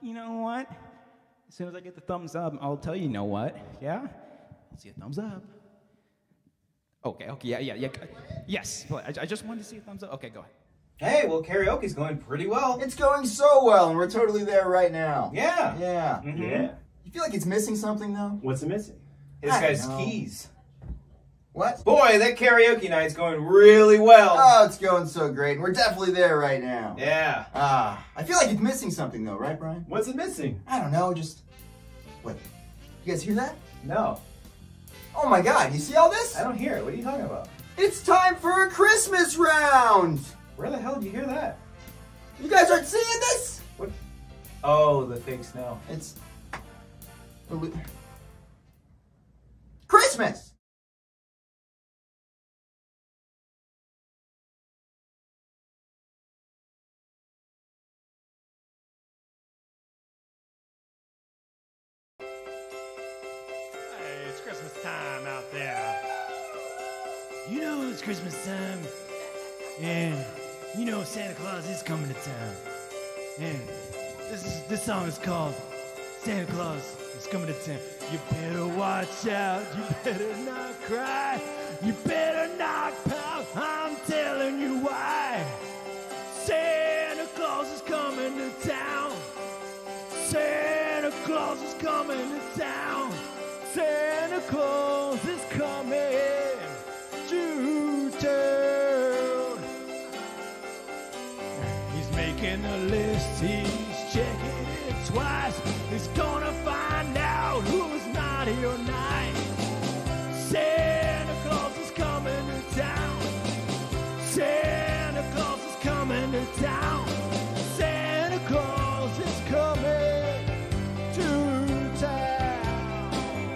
As soon as I get the thumbs up, I'll tell you know what. Yeah? I'll see a thumbs up. Okay, yeah. Yes, I just wanted to see a thumbs up. Okay, go ahead. Hey, well, karaoke's going pretty well. It's going so well, and we're totally there right now. Yeah. Yeah. Mm-hmm. Yeah. You feel like it's missing something, though? What's missing? This I guy's know. keys. What? Boy, that karaoke night's going really well. Oh, it's going so great, and we're definitely there right now. Yeah. I feel like it's missing something, though, right, Brian? What's missing? I don't know, just... Wait, you guys hear that? No. Oh my god, you see all this? I don't hear it. What are you talking about? It's time for a Christmas round! Where the hell did you hear that? You guys aren't seeing this? What? Oh, the fake snow. It's... Christmas! Hey, it's Christmas time out there. You know it's Christmas time. And you know Santa Claus is coming to town. And this song is called Santa Claus is coming to town. You better watch out, you better not cry, you better not pout, I'm telling you why. Santa Claus is coming to town. Santa Claus is coming to town. Santa Claus is coming to town. He's making a list, he's checking it twice. He's gonna find out who's naughty or nice. Santa Claus is coming to town. Santa Claus is coming to town. Santa Claus is coming to town.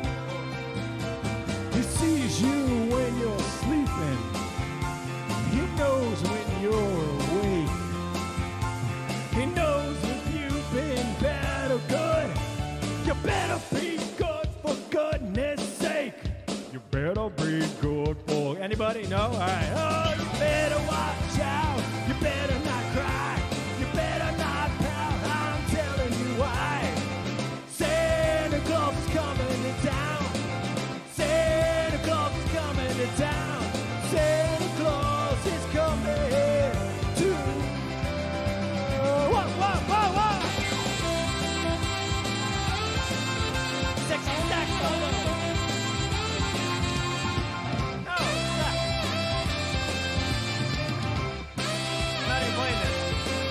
He sees you when you're sleeping. He knows when you're awake. He knows if you've been bad or good. You better be good for goodness sake. You better be good for... Anybody? No? All right. Oh, you better watch out. You better not cry. You better not pout. I'm telling you why. Santa Claus is coming to town. Santa Claus is coming to town. Santa Claus is coming to... Whoa. Sexy sax solo. No, stop. I'm not even playing this.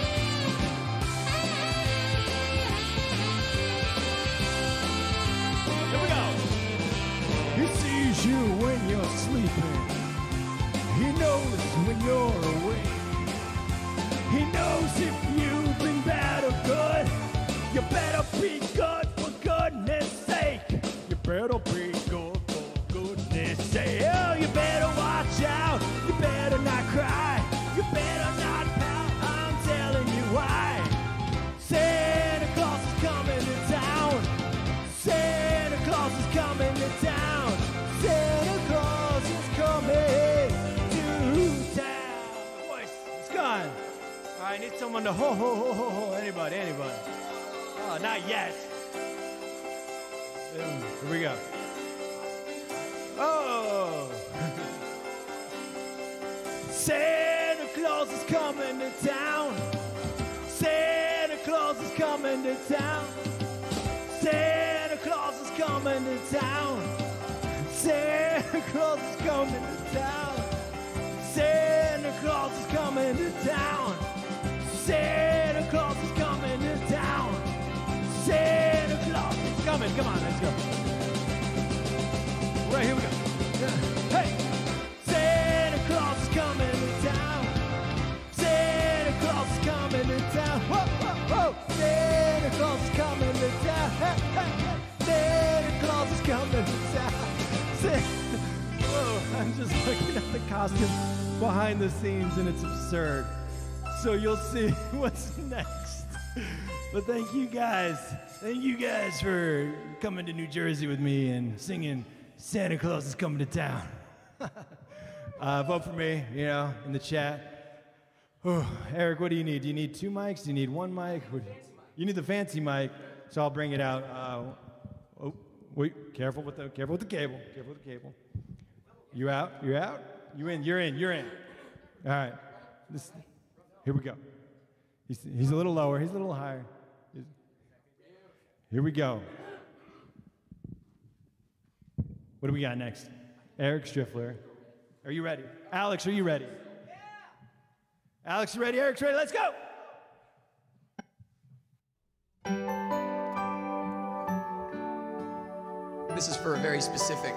Here we go. He sees you when you're sleeping. He knows when you're awake. He knows if you've been bad or good. You better be good for goodness sake. You better be good for goodness sake. Oh, you better watch out. You better not cry. You better not pout. I'm telling you why. Santa Claus is coming to town. Santa Claus is coming to town. Santa Claus is coming to town. Voice, it's gone. I need someone to ho. Anybody. Oh, not yet. Here we go. Oh. Santa Claus is coming. town. Santa Claus is coming to town. Santa Claus is coming to town. Santa Claus is coming to town. Santa Claus is coming to town. Santa Claus is coming to town. Santa Claus is coming. Come on, let's go. Right, here we go. Hey! Santa Claus is coming to town. Santa Claus is coming to town. Whoa, whoa, whoa! Santa Claus is coming to town. Hey, hey, hey. Santa Claus is coming to town. Whoa, I'm just looking at the costume behind the scenes and it's absurd. So you'll see what's next. But thank you guys. Thank you guys for coming to New Jersey with me and singing Santa Claus is coming to town. Vote for me, you know, in the chat. Oh, Eric, what do you need? Do you need 2 mics? Do you need 1 mic? You need the fancy mic, so I'll bring it out. Oh, wait, careful with the cable. Careful with the cable. You out? You're out? You in? You're in. You're in. All right. Here we go. He's a little lower. He's a little higher. Here we go. What do we got next? Eric Striffler. Are you ready? Alex, are you ready? Yeah. Alex, you ready? Eric's ready. Let's go. This is for a very specific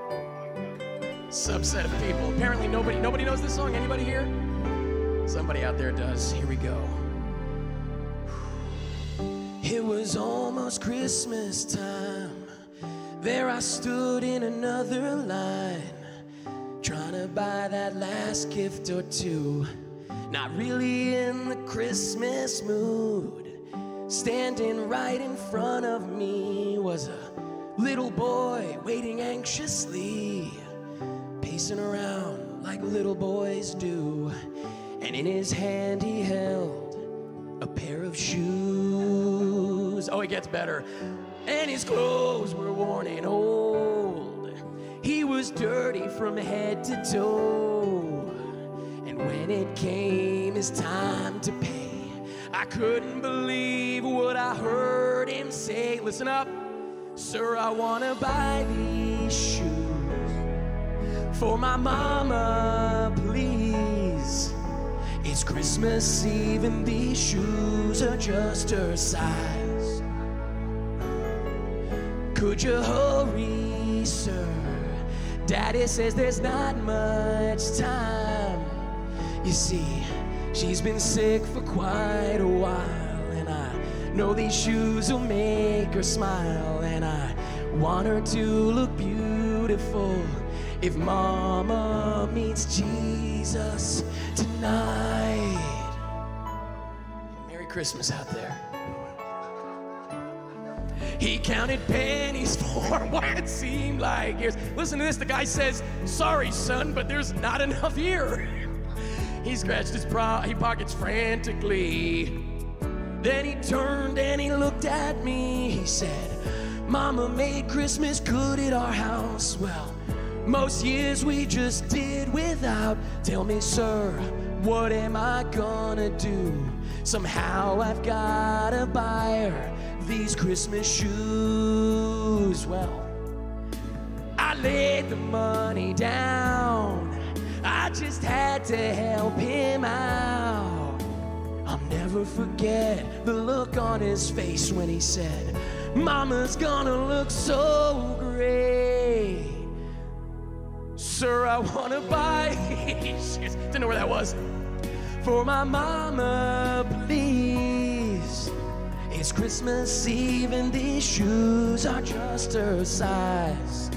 subset of people. Apparently nobody knows this song. Anybody here? Somebody out there does. Here we go. It was almost Christmas time. There I stood in another line, trying to buy that last gift or two. Not really in the Christmas mood. Standing right in front of me was a little boy waiting anxiously, pacing around like little boys do. And in his hand he held a pair of shoes. Oh, it gets better. And his clothes were worn and old. He was dirty from head to toe. And when it came his time to pay, I couldn't believe what I heard him say. Listen up. Sir, I wanna buy these shoes for my mama, please. It's Christmas Eve and these shoes are just her size. Could you hurry, sir? Daddy says there's not much time. You see, she's been sick for quite a while, and I know these shoes will make her smile, and I want her to look beautiful if Mama meets Jesus tonight. Merry Christmas out there. He counted pennies for what seemed like years. Listen to this, the guy says, "Sorry, son, but there's not enough here." He scratched his pockets frantically. Then he turned and he looked at me. He said, "Mama made Christmas good at our house. Well, most years we just did without. Tell me, sir, what am I gonna do? Somehow I've gotta buy her these Christmas shoes." Well, I laid the money down. I just had to help him out. I'll never forget the look on his face when he said, "Mama's gonna look so great." "Sir, I wanna buy these shoes." Didn't know where that was. "For my mama, please. It's Christmas Eve and these shoes are just her size.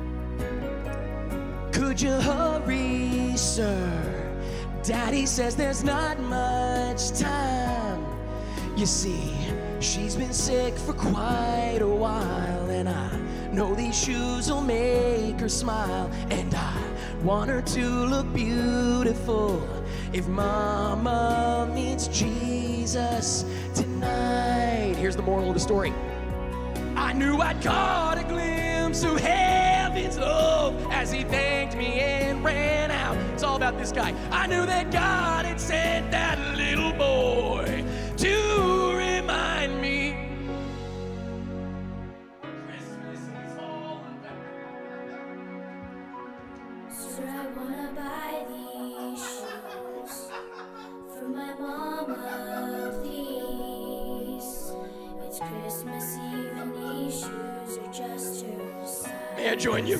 Could you hurry, sir? Daddy says there's not much time. You see, she's been sick for quite a while, and I know these shoes will make her smile, and I want her to look beautiful if Mama meets Jesus tonight." Here's the moral of the story. I knew I'd caught a glimpse of heaven's love as he thanked me and ran out now. It's all about this guy. I knew that God had sent that little boy to remind me. Christmas is all about. Sir, I wanna buy these shoes for my mama, please. It's Christmas Eve and these shoes are just her size. May I join you?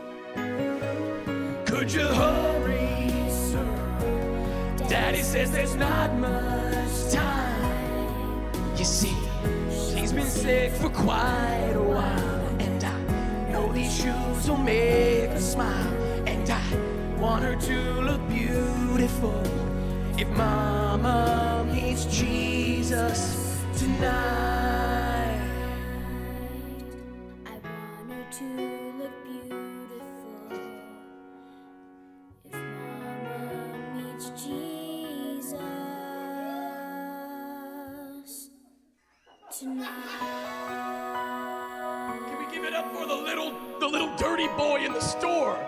Could you hurry, sir? Daddy says there's not much time. You see, he's been sick for quite a while, and I know these shoes will make her smile, and I want her to look beautiful. If Mama meets Jesus tonight, I want her to look beautiful. If Mama meets Jesus tonight. can we give it up for the little dirty boy in the store?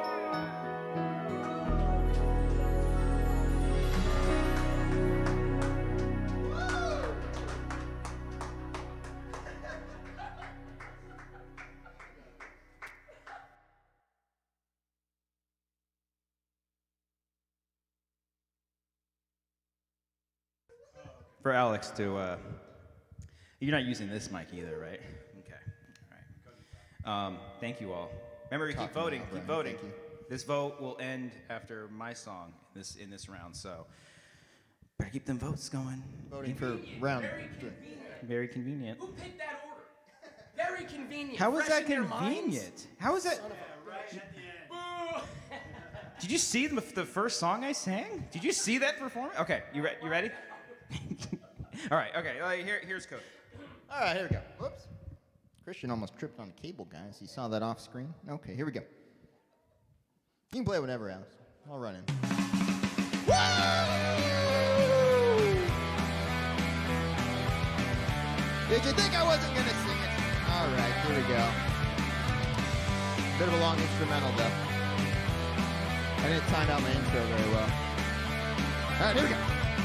For Alex to, you're not using this mic either, right? Okay, all right. Thank you all. Remember to keep voting, keep voting. Thank you. This vote will end after my song in this round, so better keep them votes going. Voting for round 3. Very convenient. Who picked that order? Very convenient. How is Fresh that in their minds. convenient? How is that? Boo. Did you see the first song I sang? Did you see that performance? Okay, you ready? All right, okay, here's code. All right, here we go. Whoops. Christian almost tripped on a cable, guys. You saw that off screen? Okay, here we go. You can play whenever, Alex. I'll run in. Woo! Did you think I wasn't going to sing it? All right, here we go. Bit of a long instrumental, though. I didn't time out my intro very well. All right, here we go.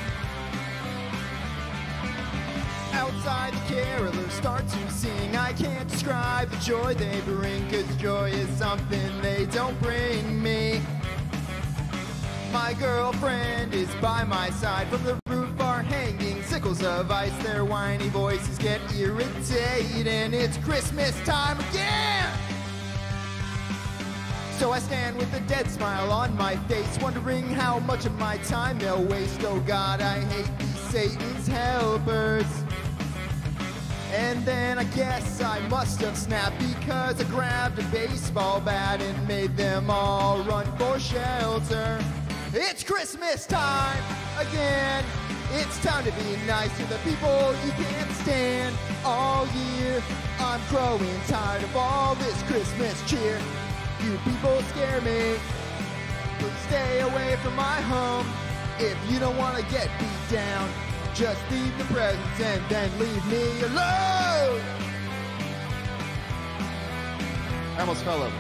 Outside the carolers start to sing. I can't describe the joy they bring, 'cause joy is something they don't bring me. My girlfriend is by my side. From the roof are hanging sickles of ice. Their whiny voices get irritating. It's Christmas time again! So I stand with a dead smile on my face, wondering how much of my time they'll waste. Oh God, I hate these Satan's helpers. And then I guess I must have snapped, because I grabbed a baseball bat and made them all run for shelter. It's Christmas time again. It's time to be nice to the people you can't stand all year. I'm growing tired of all this Christmas cheer. You people scare me. Please stay away from my home. If you don't want to get beat down, just leave the presents and then leave me alone. I almost fell over.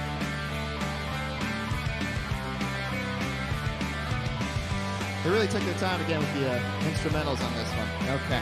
They really took their time again with the instrumentals on this one. Okay.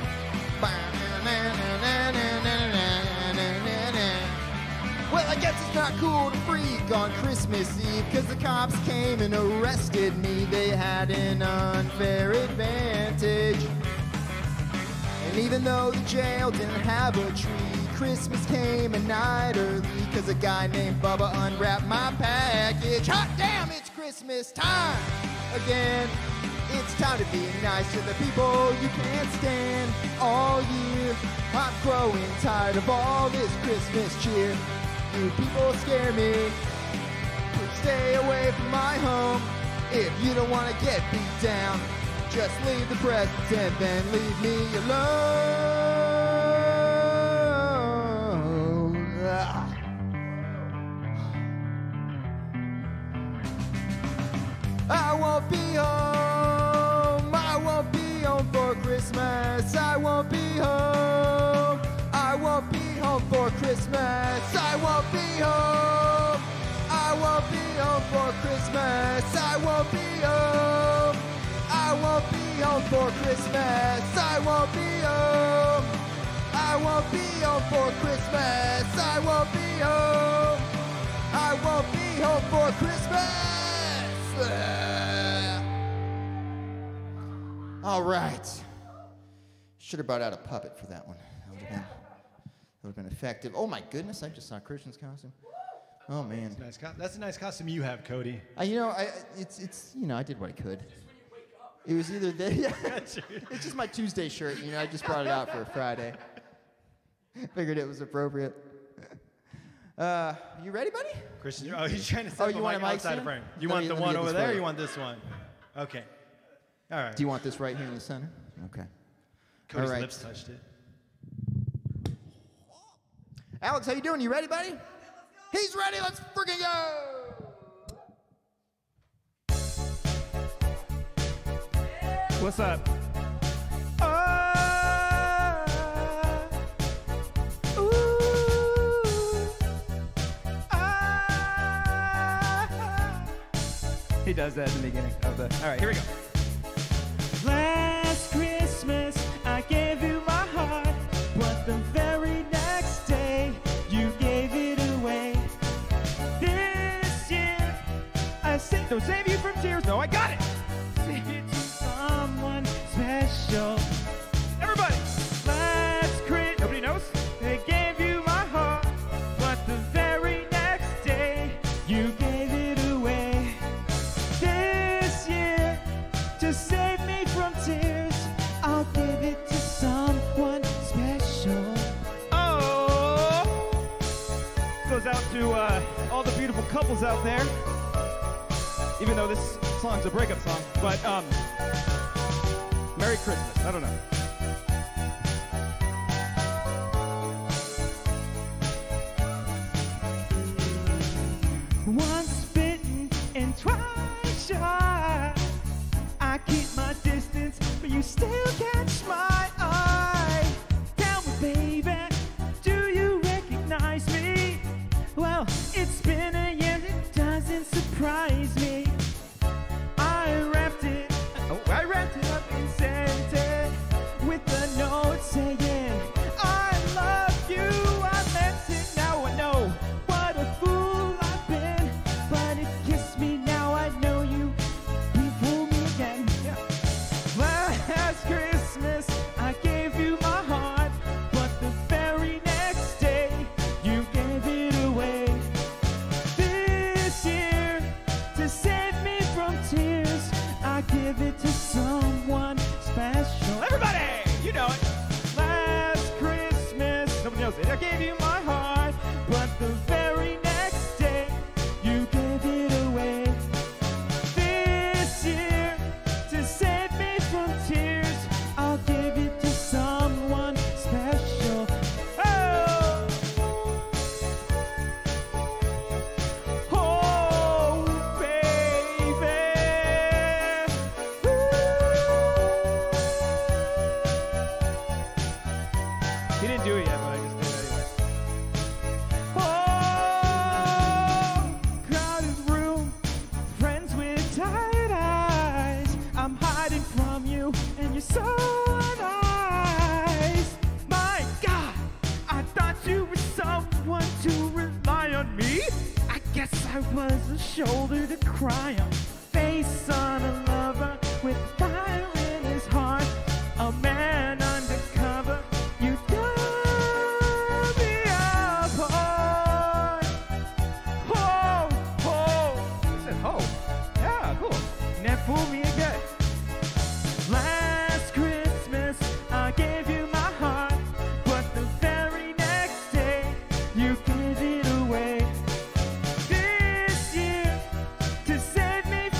Well, I guess it's not cool to freak on Christmas Eve, 'cause the cops came and arrested me. They had an unfair advantage. And even though the jail didn't have a tree, Christmas came a night early, 'cause a guy named Bubba unwrapped my package. Hot damn, it's Christmas time again. It's time to be nice to the people you can't stand all year. I'm growing tired of all this Christmas cheer. You people scare me. Please stay away from my home. If you don't want to get beat down, just leave the presents and then leave me alone. I won't be home. I won't be home for Christmas. I won't be home. I won't be home for Christmas. I won't be home. I won't be home for Christmas. I won't be home. I won't be home for Christmas. I won't be home. I won't be home for Christmas. I won't be home. I won't be home for Christmas. All right. Should have brought out a puppet for that one. That would have been effective. Oh my goodness! I just saw Christian's costume. Oh man. That's a nice costume you have, Cody. It's I did what I could. It was either there. Yeah. It's just my Tuesday shirt. I just brought it out for a Friday. Figured it was appropriate. You ready, buddy? Christian, he's trying to set you want a mic outside stand? frame. You want the one over there, or you want this one? Okay. All right. Do you want this right here in the center? Okay. Cody's All right. lips touched it. Alex, how you doing? You ready, buddy? He's ready. Let's freaking go. What's up? He does that in the beginning of the. All right, here we go. Last Christmas, I gave you my heart, but the very next day, you gave it away. This year, I sing. Don't save you from tears. No, I got it. Sing it to someone special. Everybody. Last Christmas, Nobody knows. I gave you my heart, but the very next day, you gave it away. This year, to save me from tears, I'll give it to someone special. Oh. Goes out to all the beautiful couples out there. Even though this song's a breakup song, but Merry Christmas. I don't know. Once bitten and twice shy. I keep my distance, but you still catch my eye. Tell me, baby, do you recognize me? Well, it's been a year, it doesn't surprise me. I wrapped it up and sent it with a note saying, I love you. I meant it, now I know what a fool I've been. But it kissed me, now I know you fool me again. Yeah. Last Christmas, I gave you my heart, but the very next day, you gave it away. This year, to save me from tears, I give it to someone special. Everybody, you know it. Last Christmas, Nobody knows it. I gave you my heart, but the very next day, you gave it away. This year, to save me from tears, I'll give it to someone special. Oh, oh, baby. He didn't do it yet, but I just did it anyway. Oh, crowded room, friends with tired eyes. I'm hiding from you, and you're so nice. My God, I thought you were someone to rely on me. I guess I was a shoulder to cry on, face on a lover with fire in his heart, a man undercover. You tore me apart. Ho, ho. I said, ho. Yeah, cool. Never fool me again. Last Christmas, I gave you my heart, but the very next day, you gave it away. This year, to save me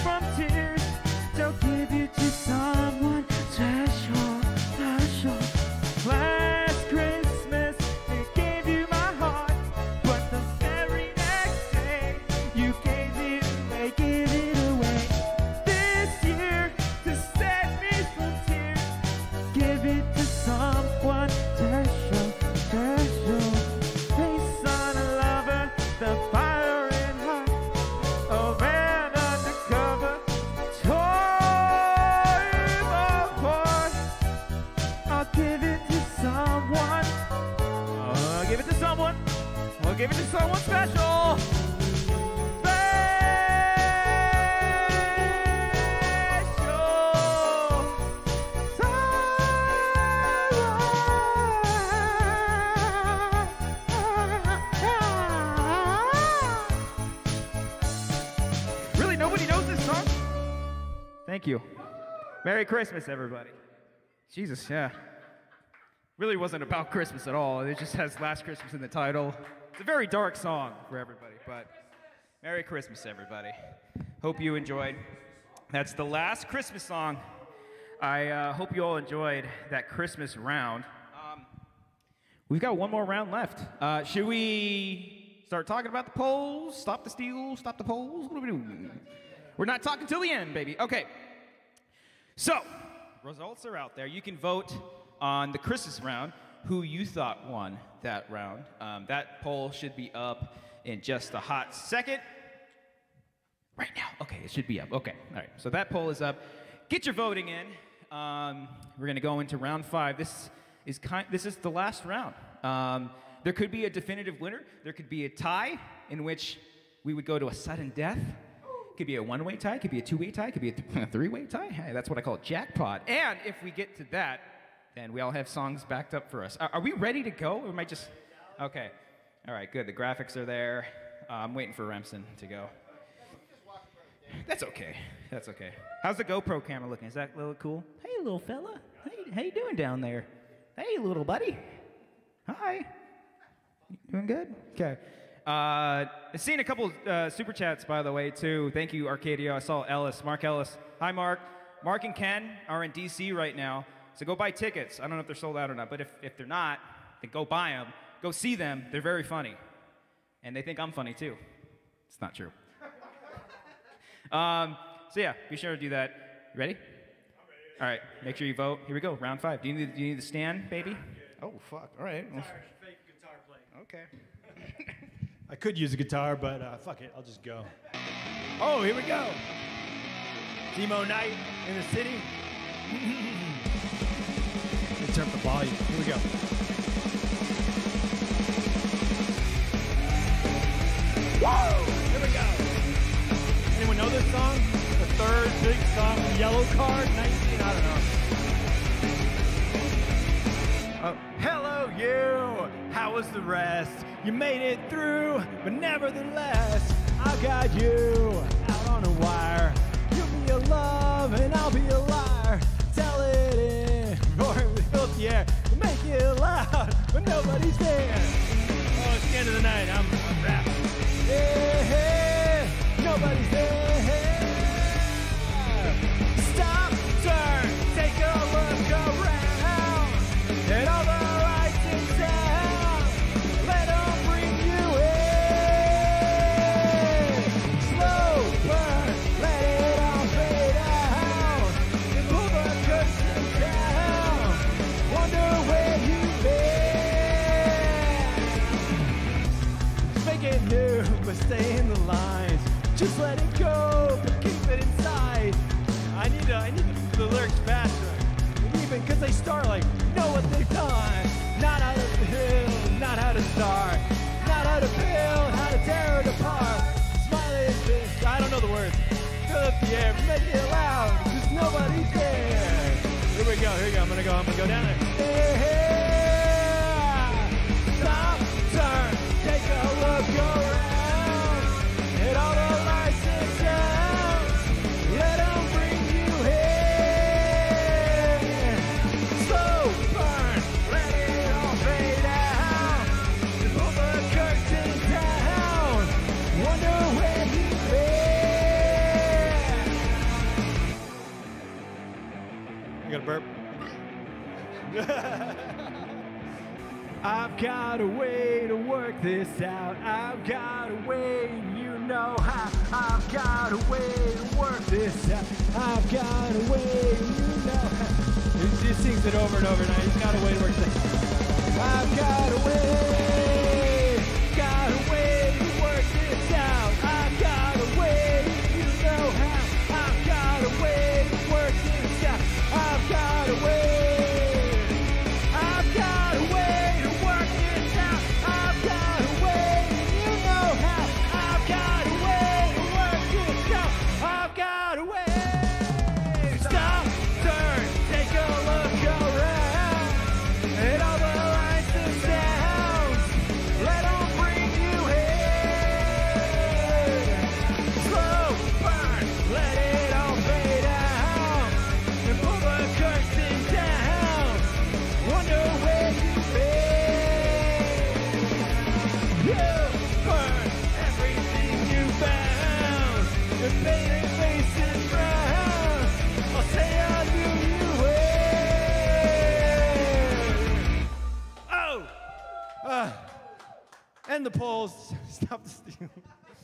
give it to someone special. Really, nobody knows this song? Thank you. Merry Christmas, everybody. Jesus, yeah. Really wasn't about Christmas at all. It just has Last Christmas in the title. It's a very dark song for everybody, but Merry Christmas, everybody. Hope you enjoyed. That's the last Christmas song. I hope you all enjoyed that Christmas round. We've got one more round left. Should we start talking about the polls? Stop the steal, stop the polls? What are we doing? We're not talking till the end, baby. Okay. So, results are out there. You can vote on the Christmas round, who you thought won that round. That poll should be up in just a hot second. Right now. Okay, it should be up. Okay, all right. So that poll is up. Get your voting in. We're going to go into round 5. This is the last round. There could be a definitive winner. There could be a tie in which we would go to a sudden death. Could be a one-way tie, could be a two-way tie, could be a three-way tie. Hey, that's what I call a jackpot. And if we get to that, then we all have songs backed up for us. Are we ready to go, or am I just... Okay. All right, good. The graphics are there. I'm waiting for Remsen to go. That's okay. That's okay. How's the GoPro camera looking? Is that a little cool? Hey, little fella. How you doing down there? Hey, little buddy. Hi. Doing good? Okay. I've seen a couple super chats, by the way, too. Thank you, Arcadio. I saw Ellis, Mark Ellis. Hi, Mark. Mark and Ken are in D.C. right now, so go buy tickets. I don't know if they're sold out or not, but if they're not, then go buy them. Go see them. They're very funny. And they think I'm funny, too. It's not true. So, yeah, be sure to do that. You ready? I'm ready. All right, make sure you vote. Here we go, round 5. Do you need the stand, baby? Oh, fuck. All right. Fake guitar playing. Okay. I could use a guitar, but fuck it, I'll just go. Oh, here we go. Demo night in the city. Let me turn up the volume. Here we go. Woo! Here we go. Anyone know this song? The third big song, Yellow Card, 19, I don't know. Hello, you. How was the rest? You made it through, but nevertheless, I got you out on a wire. You'll be a love, and I'll be a liar. Tell it in, roaring with Gutierrez. Make it loud, but nobody's there. Oh, it's the end of the night. I'm rapping. Hey, hey, nobody's there. Stop, turn, take a look around, and all the lights in town. Let them bring you in. Slow burn, let it all fade out. And pull the curtain down. Wonder where you've been. Make it new, but stay in the lines. Just let it go, but keep it inside. I need the lyrics faster. And even because they start like, know what they've done. Not how to build, not how to start. Not how to build, how to tear it apart. Smiley and fish, I don't know the words. Fill up the air, make it loud, because nobody's there. Here we go, I'm gonna go down there. Yeah. Stop, turn, take a look around. Hit all the lights in town. Let them bring you in. Slow burn, let it all fade out. And pull the curtain down. Wonder where you've been. I got a burp. I've got a way to work this out. I've got a way, you know how. I've got a way to work this out. I've got a way, you know how. He just sings it over and over now. He's got a way to work this out. I've got a way to work this out. I've got a way, you know how. I've got a way to work this out. I've got a way. I've got a way to work this out. I've got a way, End the polls. Stop the stealing.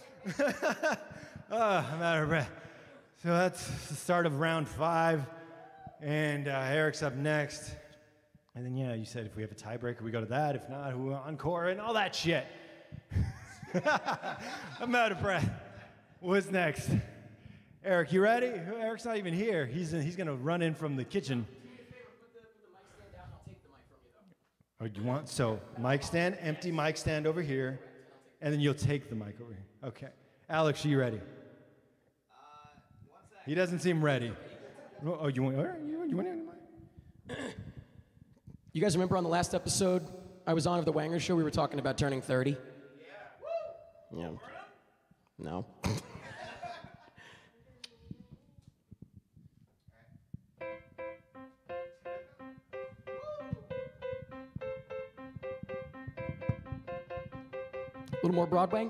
I'm out of breath. So that's the start of round 5. And Eric's up next. And then, yeah, you said if we have a tiebreaker, we go to that. If not, who encore and all that shit. I'm out of breath. What's next? Eric, you ready? Eric's not even here. He's going to run in from the kitchen. Oh, you want? So, mic stand, empty mic stand over here, and then you'll take the mic over here. Okay. Alex, are you ready? He doesn't seem ready. Oh, you want mic? You guys remember on the last episode I was on of the Wangers show, we were talking about turning 30? Yeah. No. A little more Broadway.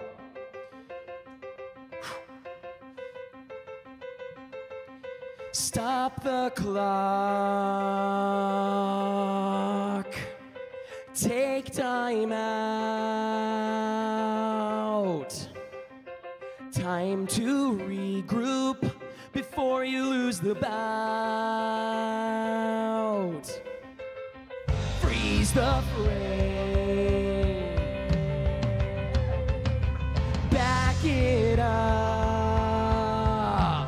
Stop the clock. Take time out. Time to regroup before you lose the bout. Freeze the frame. Back it up.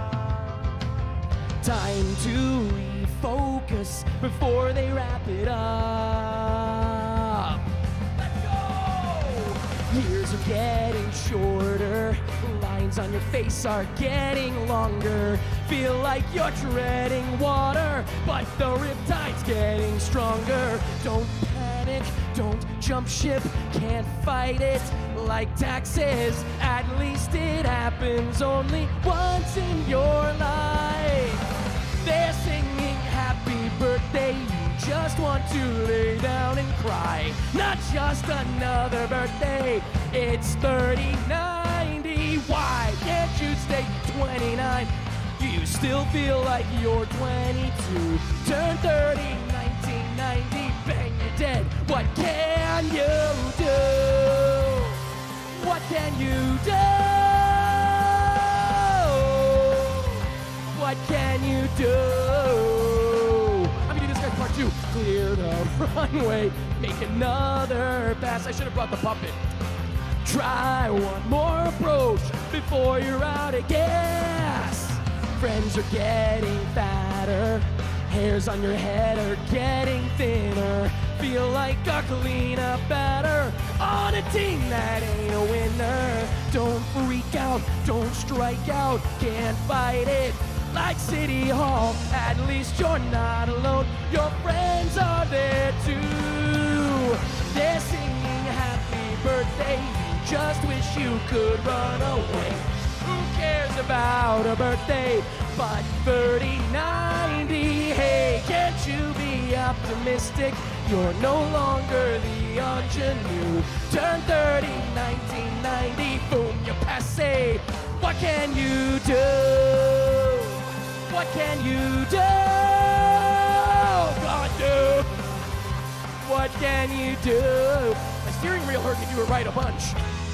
Time to refocus before they wrap it up. Let's go! Years are getting shorter. Lines on your face are getting longer. Feel like you're treading water, but the riptide's getting stronger. Don't panic, don't jump ship, can't fight it like taxes. At least it happens only once in your life. They're singing happy birthday, you just want to lay down and cry. Not just another birthday, it's 3090. Why can't you stay 29? You still feel like you're 22. Turn 30, 1990, bang, you're dead. What can you do? What can you do? What can you do? I'm gonna do this guy's part 2. Clear the runway, make another pass. I should have brought the puppet. Try one more approach before you're out of gas. Friends are getting fatter, hairs on your head are getting thinner. Feel like a cleanup batter on a team that ain't a winner. Don't freak out, don't strike out, can't fight it like City Hall. At least you're not alone, your friends are there too. They're singing happy birthday, you just wish you could run away. Who cares about a birthday but 3090? Hey, can't you be optimistic? You're no longer the ingenue. Turn 30, 1990, boom, you passe. What can you do? What can you do? God, do. What can you do? My steering wheel hurt me do it right a bunch.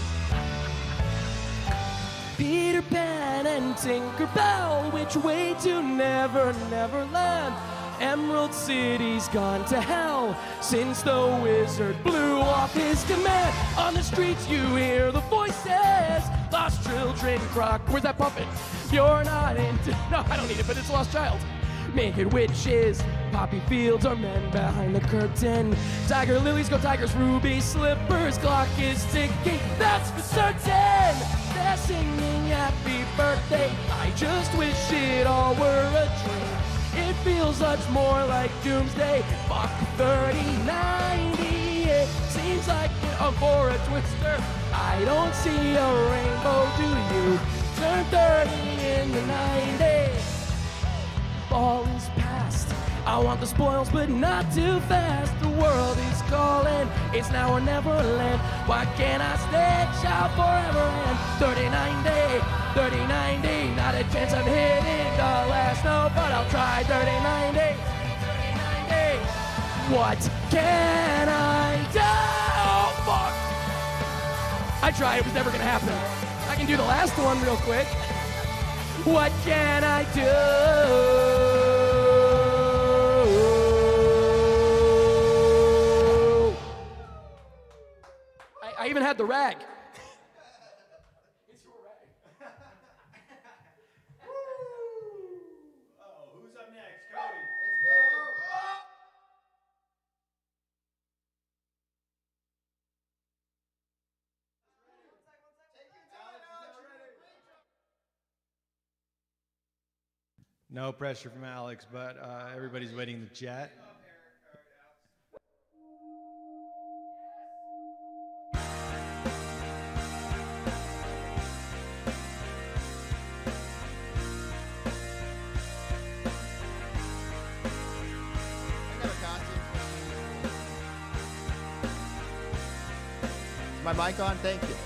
Peter Pan and Tinkerbell, which way to Never Land? Emerald City's gone to hell since the wizard blew off his command. On the streets you hear the voices. Lost children cry. Where's that puppet? You're not into... No, I don't need it, but it's Lost Child. Naked witches, poppy fields are men behind the curtain. Tiger lilies go tigers, ruby slippers, clock is ticking, that's for certain. They're singing happy birthday, I just wish it all were a dream. It feels much more like doomsday, fuck 3090. It seems like for a twister, I don't see a rainbow, do you? Turn 30 in the 90s. All is past. I want the spoils, but not too fast. The world is calling. It's now or never land. Why can't I stretch out forever and 3090, 3090? Not a chance I'm hitting the last note, but I'll try 3090, 3090. What can I do? I tried, it was never gonna happen. I can do the last one real quick. What can I do? I even had the rag. It's your rag. Oh, who's up next? Cody. No pressure from Alex, but everybody's waiting in the chat. Is my mic on? Thank you.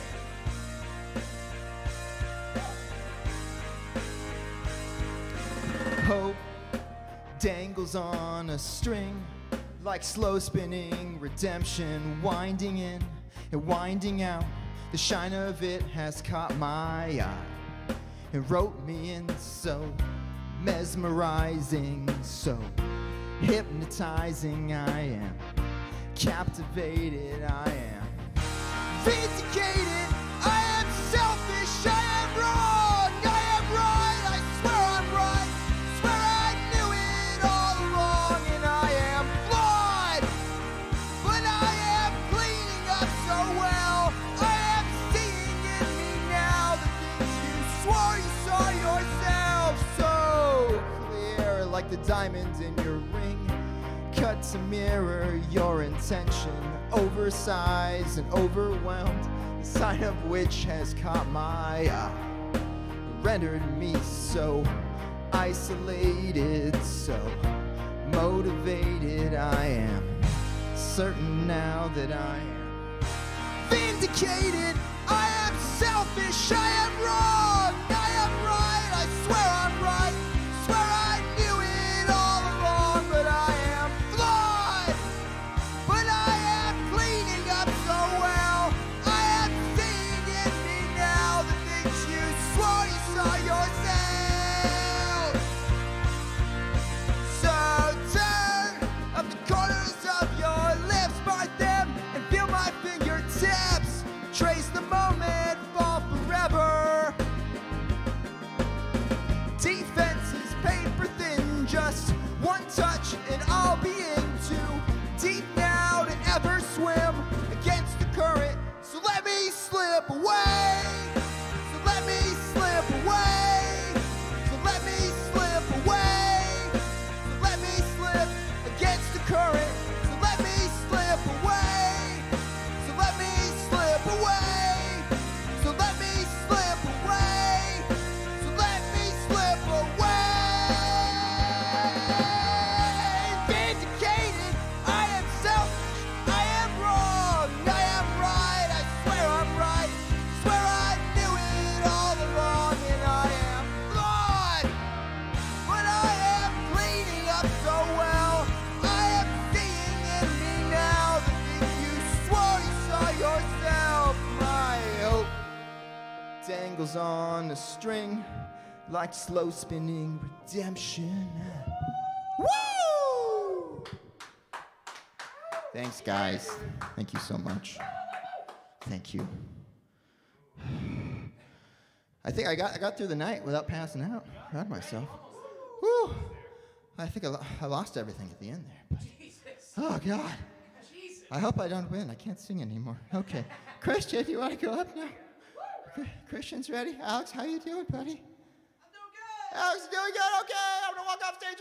Hope dangles on a string like slow spinning redemption, winding in and winding out. The shine of it has caught my eye and wrote me in, so mesmerizing, so hypnotizing. I am captivated, I am vindicated, I am selfish, I am wrong, I am right, I swear I'm right, swear I knew it all along, and I am flawed, but I am cleaning up so well, I am seeing in me now the things you swore you saw yourself, so clear like the diamonds in your ring, cut to mirror your intention, oversized and overwhelmed, the sign of which has caught my eye, rendered me so isolated, so motivated. I am certain now that I am vindicated, I am selfish, I am wrong, I am right, I swear I'm right, swear I knew it all along, but I am flawed, but I am cleaning up so well, I am seeing in me now the things you swore you saw yourself. So turn up the corners of your lips, part them and feel my fingertips, trace the moment, fall forever. Defenses paper thin, just one touch and I'll be in too deep now to ever swim against the current. So let me slip away. So let me slip away. So let me slip away. So let me slip against the current. So let me slip away. So let me slip away. So let me slip away. So let me slip away. Vindicated, I am selfish, I am wrong, I am right, I swear I'm right, swear I knew it all along, and I am flawed, but I am cleaning up so well, I am seeing in me now the things you swore you saw yourself. My hope dangles on a string like slow spinning redemption. Woo! Thanks, guys. Thank you so much. Thank you. I think I got through the night without passing out. Proud of myself. Woo! I think I lost everything at the end there. But, oh God! I hope I don't win. I can't sing anymore. Okay, Christian, do you want to go up now? Christian's ready. Alex, how you doing, buddy? I'm doing good. Alex is doing good. Okay, I'm gonna walk off stage.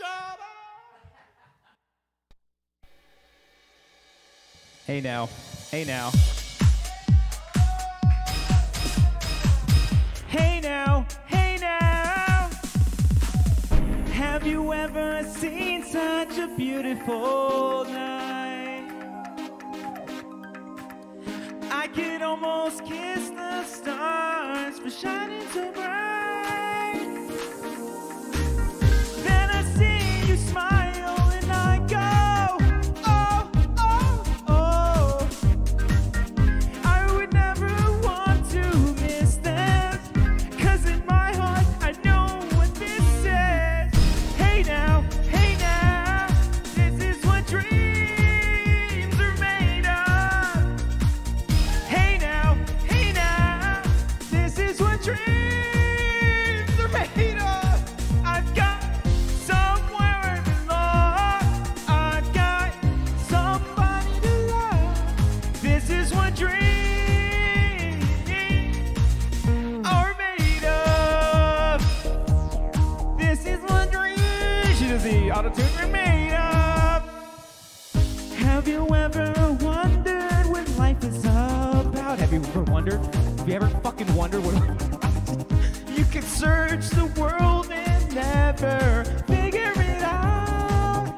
Hey now. Hey now. Hey now. Hey now. Have you ever seen such a beautiful night? I could almost kiss the stars for shining so bright. Then I see you smile and I go, oh, oh, oh. I would never want what dreams are made of. This is what dreams. She does the auto-tune are made of. Have you ever wondered what life is about? Have you ever wondered? Have you ever fucking wondered what? You could search the world and never figure it out.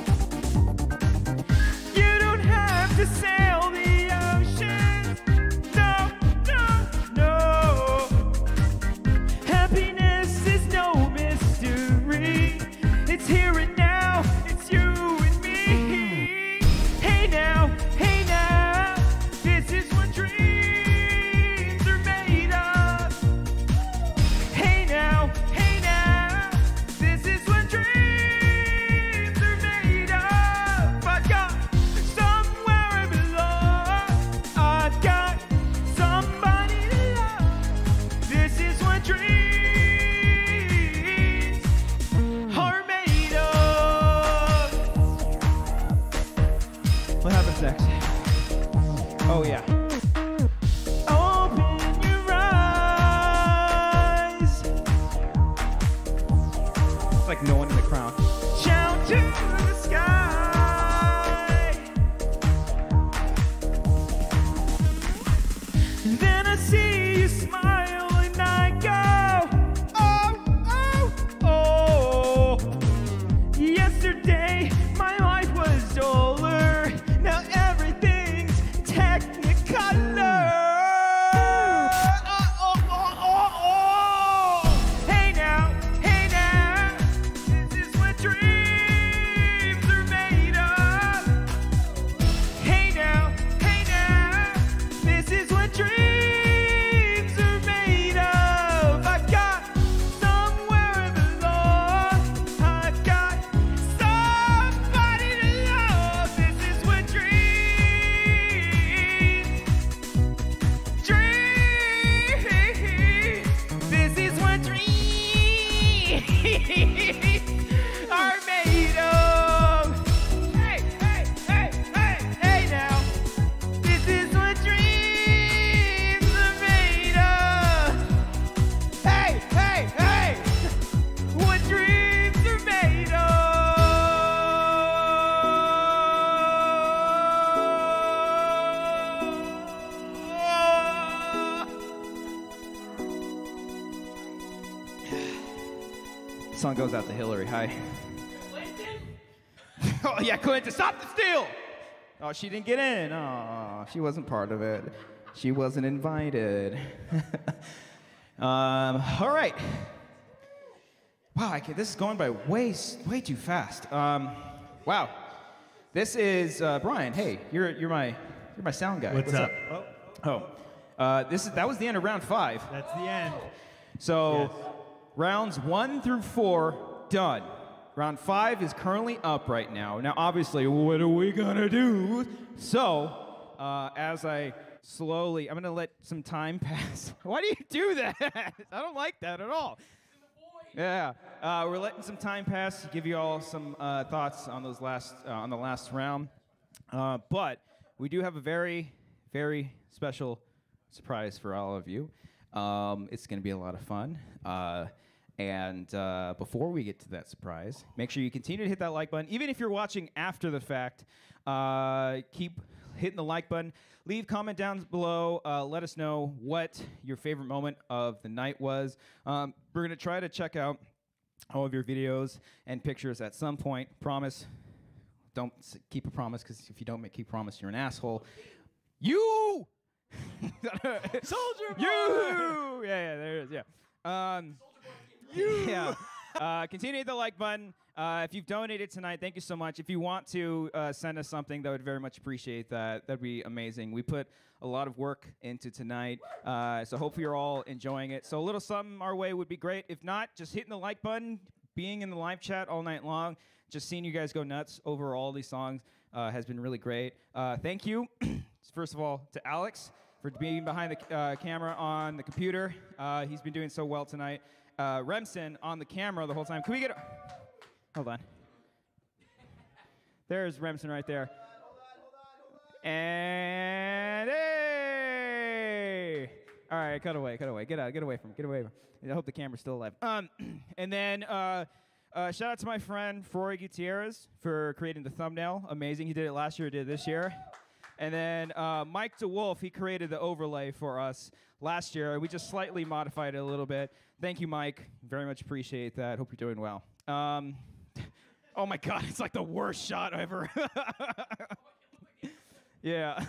You don't have to sail the ocean. No, no, no. Happiness is no mystery. It's here and now. It's you and me. Hey now, this is what dreams are made of. Hey now, this is what dreams are made of. I got somewhere I belong. I got somebody to love. This is what dreams are made of. What happens next? Oh yeah. Open your eyes. It's like no one in the crowd. Shout to the sky. And then I see you smile and I go, oh, oh, oh. Yesterday my life was duller. Now everything's technicolor. Hey now, this is what dreams are made of. Hey now, this is what dreams are made of. I got somewhere I belong. I've got somebody to love. This is what dreams. This is what dreams are made of. Hey now. This is what dreams are made of. Hey. What dreams are made of. Song goes out to Hillary. Hi. Oh yeah, Clinton, stop the steal! Oh, she didn't get in. Oh, she wasn't part of it. She wasn't invited. All right. Wow, this is going by way too fast. Wow. This is Brian. Hey, you're my sound guy. What's up? That was the end of round 5. That's the end. So, Yes. rounds 1 through 4 done. Round 5 is currently up right now. Now, obviously, what are we gonna do? So, as I'm gonna let some time pass. Why do you do that? I don't like that at all. Yeah, we're letting some time pass to give you all some thoughts on those on the last round. But we do have a very, very special surprise for all of you. It's going to be a lot of fun. And before we get to that surprise, make sure you continue to hit that like button. Even if you're watching after the fact, keep hitting the like button. Leave comment down below. Let us know what your favorite moment of the night was. We're going to try to check out all of your videos and pictures at some point. Promise. Don't keep a promise, because if you don't keep a promise, you're an asshole. You! Soldier boy! You! Yeah, there it is, yeah. You! Yeah. Continue to hit the like button. If you've donated tonight, thank you so much. If you want to send us something, that would very much appreciate that. That'd be amazing. We put a lot of work into tonight, so hopefully you're all enjoying it. So a little something our way would be great. If not, just hitting the like button, being in the live chat all night long, just seeing you guys go nuts over all these songs has been really great. Thank you, first of all, to Alex for being behind the camera on the computer. He's been doing so well tonight. Remsen on the camera the whole time. Can we get a... Hold on. There's Remsen right there. And... Hey! Cut away. Get away from it. I hope the camera's still alive. And then shout out to my friend Froy Gutierrez for creating the thumbnail. Amazing. He did it last year. Did it this year. And then Mike DeWolf, he created the overlay for us last year. We just slightly modified it a little bit. Thank you, Mike. Very much appreciate that. Hope you're doing well. Oh my God, it's like the worst shot ever. Yeah.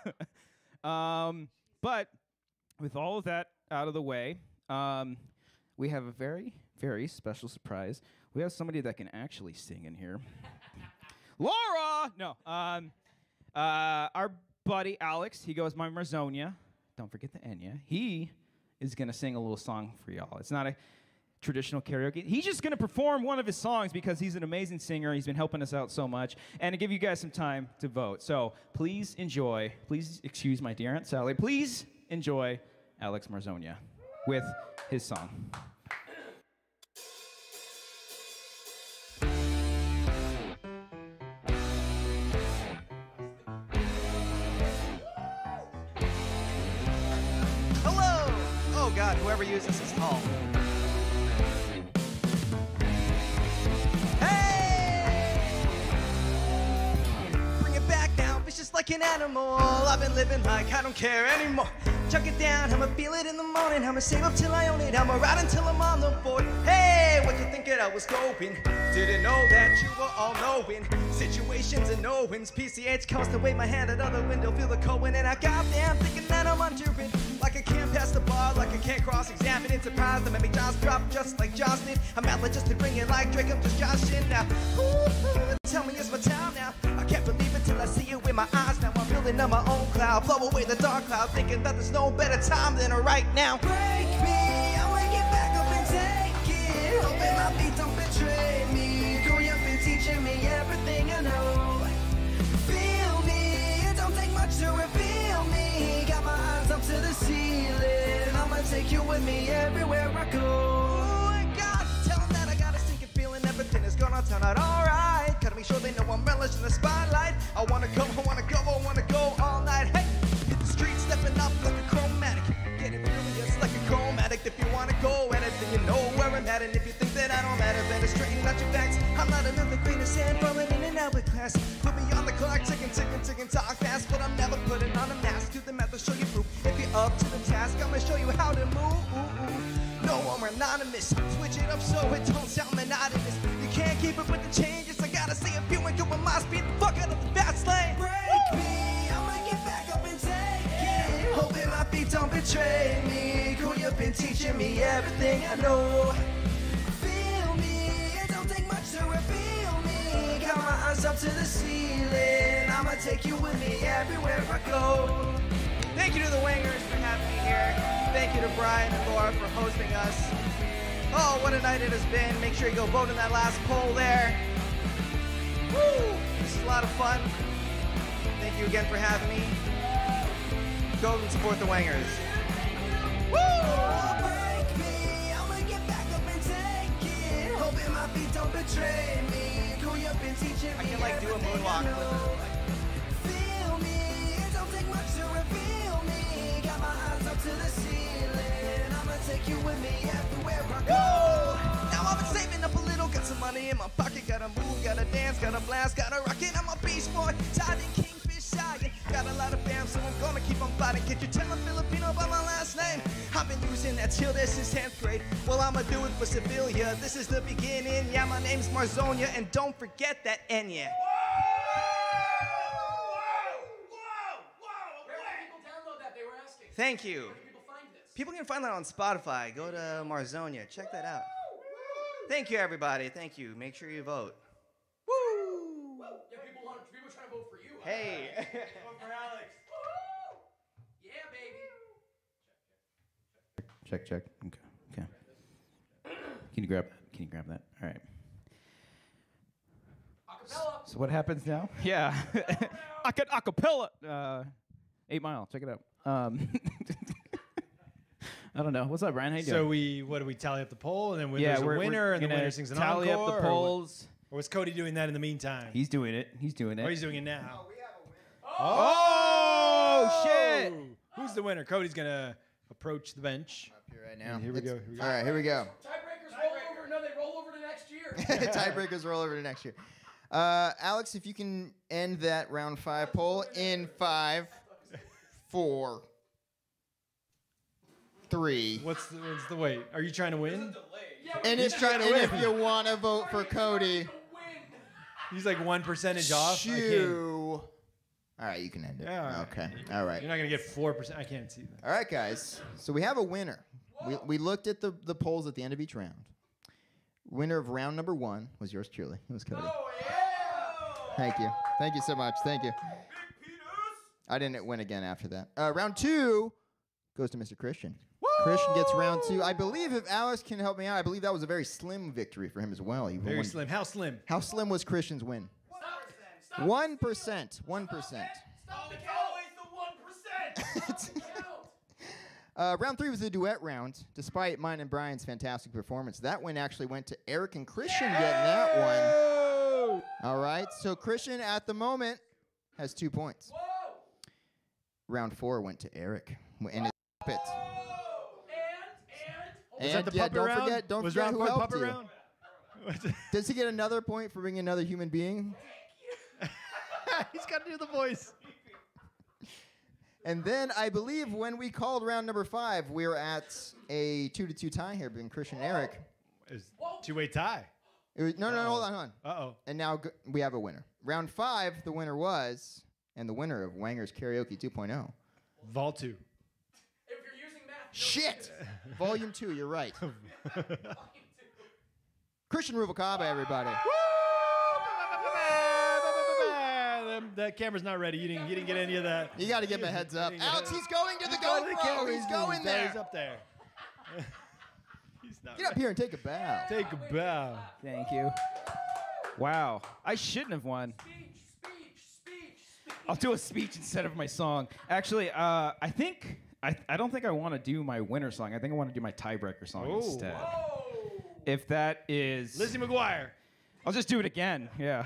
But with all of that out of the way, we have a very, very special surprise. We have somebody that can actually sing in here. Laura! No. Our buddy Alex, he goes by Marzonia. Don't forget the Enya. He is going to sing a little song for y'all. It's not a traditional karaoke. He's just going to perform one of his songs because he's an amazing singer. He's been helping us out so much. And to give you guys some time to vote. So please enjoy. Please excuse my dear Aunt Sally. Please enjoy Alex Marzonia with his song. Oh God, whoever uses this tall. Hey! Bring it back now, vicious like an animal. I've been living like I don't care anymore. Chuck it down, I'ma feel it in the morning. I'ma save up till I own it. I'ma ride until I'm on the board. Hey, what you thinking I was going? Didn't know that you were all knowing. Situations and knowings. PCH comes to wave my hand out of the window. Feel the cold wind and I goddamn thinking that I'm under it. Like I can't pass the bar, like I can't cross-examine it. Surprised the memory jaws drop just like Josh did. I'm out like just to bring it like Drake, I'm just joshing now. Ooh, tell me it's my time now. I can't believe it till I see it with my eyes now. I'm building on my own cloud, blow away the dark cloud, thinking that there's no better time than right now. Break me, I wanna get back up and take it. Hoping my feet don't betray me. Girl, you've been teaching me everything I know. Feel me, it don't take much to reveal me. Got my eyes up to the ceiling. I'ma take you with me everywhere I go. God, tell them that I got a stinking feeling. Everything is gonna turn out alright. Gotta make sure they know I'm relishing the spotlight. I wanna go all night. Hey, hit the street, stepping up like a chromatic. Getting furious like a chromatic. If you wanna go at it, then you know where I'm at. And if you think that I don't matter, better straighten out your facts. I'm not another grain of sand falling in and out with class. Put me on the clock, ticking, talk fast. But I'm never putting on a mask. Do the math, I'll show you proof. If you're up to the task, I'ma show you how to move. No, I'm anonymous. Switch it up so it don't sound monotonous. You can't keep up with the changes. I gotta see if you ain't doing my speed. Fuck out of the fast lane. Break me, I'ma get back up and take it. Hoping my feet don't betray me. Girl, you've been teaching me everything I know. Feel me, it don't take much to reveal me. Got my eyes up to the ceiling. I'ma take you with me everywhere I go. Thank you to the Wangers for having me here. Thank you to Brian and Laura for hosting us. Oh, what a night it has been. Make sure you go vote in that last poll there. Woo! This is a lot of fun. Thank you again for having me. Go and support the Wangers. Woo! Break me, I'ma get back up and take it. Hoping my feet don't betray me. Girl, you've been teaching me. I can like do a moonwalk with this. Feel me, it don't take much to reveal me. Got my eyes up to the ceiling. I'ma take you with me everywhere I go. Now I've been saving up a little, got some money in my pocket. Gotta move, gotta dance, gotta blast, gotta rock it. I'm a beast boy, tied in kingfish shy. Got a lot of fam, so I'm gonna keep on fighting. Can't you tell I'm Filipino by my last name? I've been using that till this is 10th grade. Well, I'ma do it for Sevilla. This is the beginning. Yeah, my name's Marzonia, and don't forget that Enya. Thank you. People can find that on Spotify. Go to Marzonia. Check that out. Thank you, everybody. Thank you. Make sure you vote. Woo! Yeah, people trying to vote for you. Hey. Vote for Alex. Woo! Yeah, baby. Check. Okay. Can you grab that? All right. Acapella. So what happens now? Yeah. Acapella. 8 Mile. Check it out. I don't know. What's up, Brian? How you doing? So what do we tally up the poll, and then when there's a winner, and the winner sings an encore? Tally up the polls. Or was Cody doing that in the meantime? He's doing it. Oh, he's doing it now. Oh, shit! Who's the winner? Cody's gonna approach the bench. Up here right now. And here we go. All right, here we go. Tiebreakers roll over. No, they roll over to next year. Tiebreakers roll over to next year. Alex, if you can end that round 5 poll in 5, 4, 3. What's the wait? Are you trying to win? And He's trying to if win. you want to vote for Cody, He's like 1% off. I can't. all right, you can end it. Yeah, all right. Okay. All right. You're not gonna get 4%. I can't see that. All right, guys. So we have a winner. We looked at the polls at the end of each round. Winner of round number 1 was yours truly. It was Cody. Oh, yeah. Thank you. Thank you so much. Thank you. I didn't win again after that. Round 2 goes to Mr. Christian. Christian gets round 2. I believe, if Alex can help me out, I believe that was a very slim victory for him as well. He Very won. slim. How slim? How slim was Christian's win? 1%. 1%. Round 3 was the duet round. Despite mine and Brian's fantastic performance, that one actually went to Eric and Christian getting that one. All right, so Christian at the moment has 2 points. Round 4 went to Eric and his puppet. Was that the yeah, puppet don't round? forget, don't Was forget round who 4 helped puppet you. round? Does he get another point for bringing another human being? He's got to do the voice. And then I believe when we called round number 5, we were at a 2-2 tie here between Christian and Eric. It's two-way tie. It was, no, hold on. Uh-oh. And now we have a winner. Round 5, the winner was, and the winner of Wangers Karaoke 2.0. VOL.2. If you're using math, Shit! Volume 2, you're right. Christian Rubalcaba, everybody. That camera's not ready. You didn't get any of that. You got to give him a heads up. Alex, he's going to the Go to the GoPro. camera. He's going there. He's up there. He's not Get up here and take a bow. Take a bow. Thank you. Wow. I shouldn't have won. I'll do a speech instead of my song. Actually, I don't think I want to do my winner song. I think I want to do my tiebreaker song instead. If that is Lizzie McGuire. I'll just do it again. Yeah.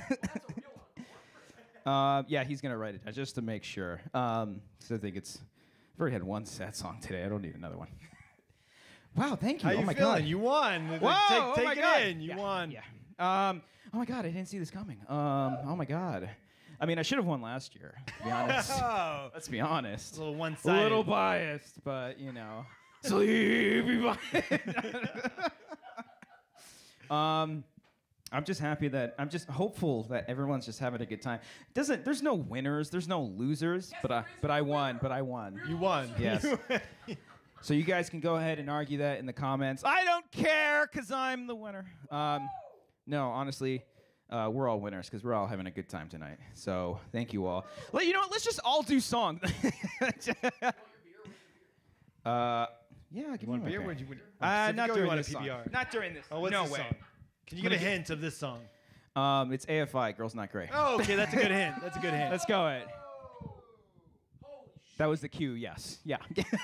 Yeah, he's gonna write it just to make sure. So I think I've already had one sad song today. I don't need another one. Wow, thank you. How oh you my feeling? god. You won. Whoa, Take oh my it god. in. You won. Yeah. Oh my god, I didn't see this coming. Oh my god. I mean, I should have won last year, to be honest. Oh. Let's be honest. A little A one-sided. little biased, but you know. Sleepy I'm just happy that I'm just hopeful that everyone's just having a good time. There's no winners, there's no losers, but I won. You won. Yes. So you guys can go ahead and argue that in the comments. I don't care because I'm the winner. No, honestly, we're all winners because we're all having a good time tonight. So thank you all. Well, you know what? Let's just all do songs. Yeah, give me Want my beer? beer. Where'd you win? Not Specifically, during want a this song. PBR? Not during this. Oh, what's no this way. song? Can you get a hint of this song? It's AFI, Girls Not Great. Oh, okay, that's a good hint. That's a good hint. Let's go it. That was the cue, yes. Yeah.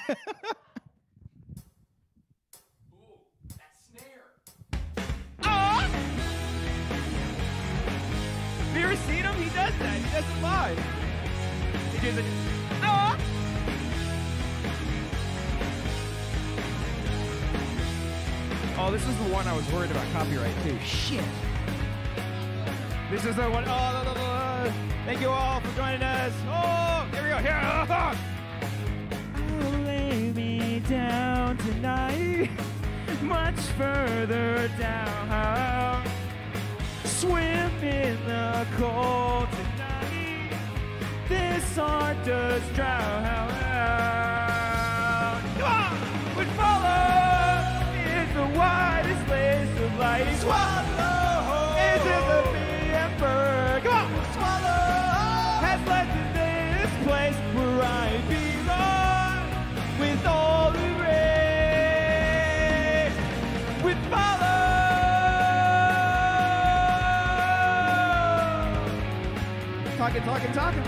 Have you ever seen him? He does that. He does it live. He does it. Oh, this is the one I was worried about copyright too. Shit. This is the one. Oh, thank you all for joining us. Oh, here we go. Here. Oh, lay me down tonight, much further down. Swim in the cold tonight. This heart does drown. Come on, we follow. Is the widest place of light. Swallow. Is it the Emperor? Come on, swallow. Has led to this place where I belong. With all the rain, with follow. Talking.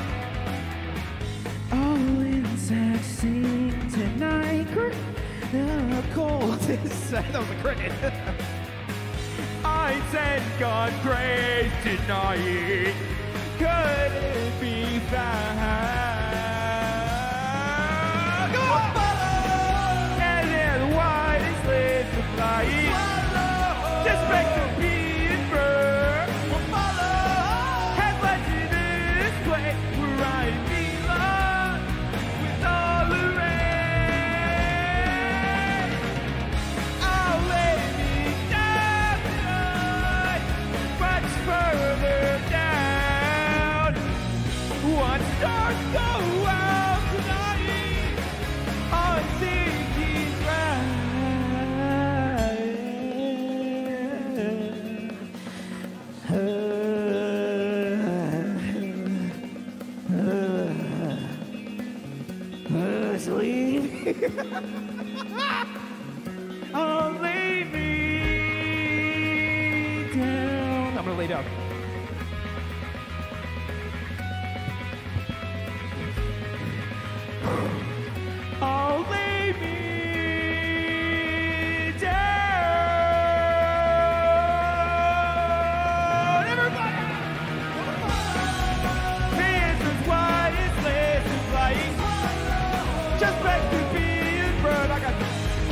All insects sing tonight. The coldest. That was a cricket. I said God grace tonight. Could it be found? Come on, follow. just leave me. Oh, lay me down. I'm gonna lay down. Oh, lay me down. Everybody! Hands as wide as legs and flying. Just back to being bird. I got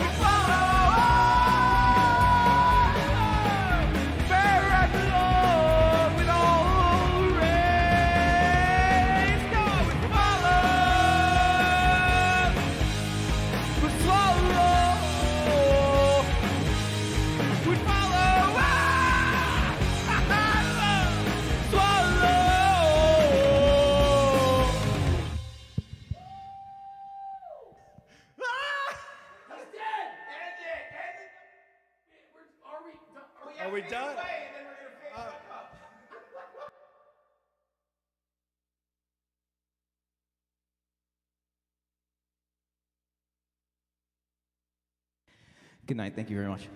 where I belong with all rays. Go and follow. We swallow. We follow. Swallow. Are we done? Good night. Thank you very much.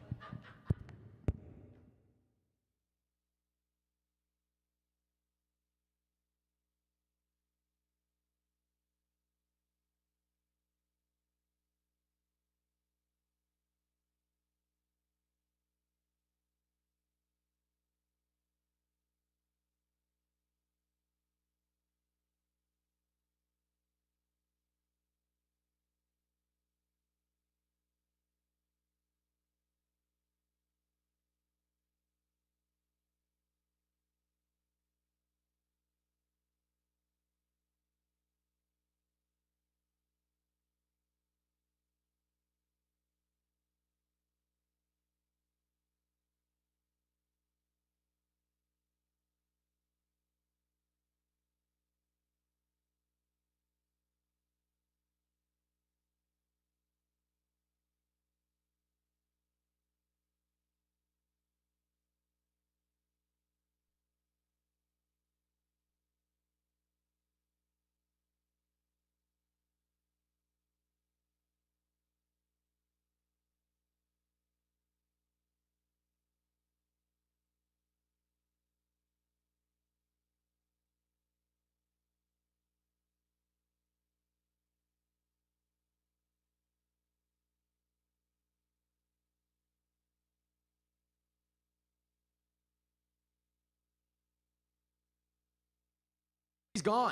He's gone.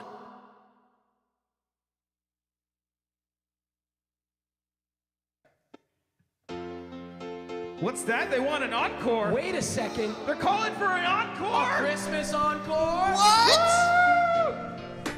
What's that? They want an encore. Wait a second. They're calling for an encore. A Christmas encore? What?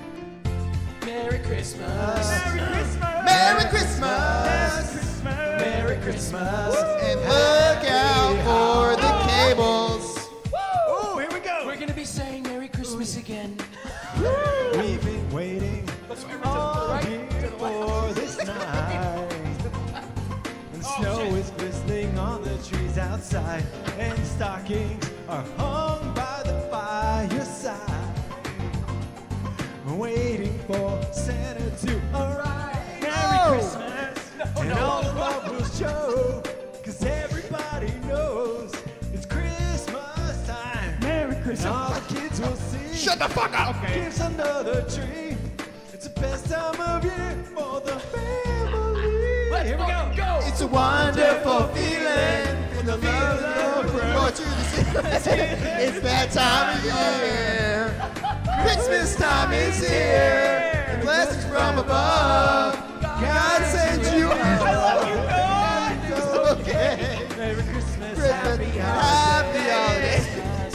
Merry Christmas. Merry Christmas. Merry Christmas. Merry Christmas. And look out for the cables. Oh, here we go. We're gonna be saying Merry Christmas again. We've been waiting all year for this night. And snow is glistening on the trees outside, and stockings are hung by the fireside. We're waiting for Santa to arrive. Merry Christmas, and all the love will show, 'cause everybody knows it's Christmas time. Merry Christmas. And all the kids will see. Shut the fuck up. Gifts under the tree. It's the best time of year for the family. Here we go. It's a wonderful feeling in the love of the Lord to the city. It's that time of year. Christmas time is here. And blessings from above. God sends you. I love you, God. Okay. Merry Christmas. Happy holidays.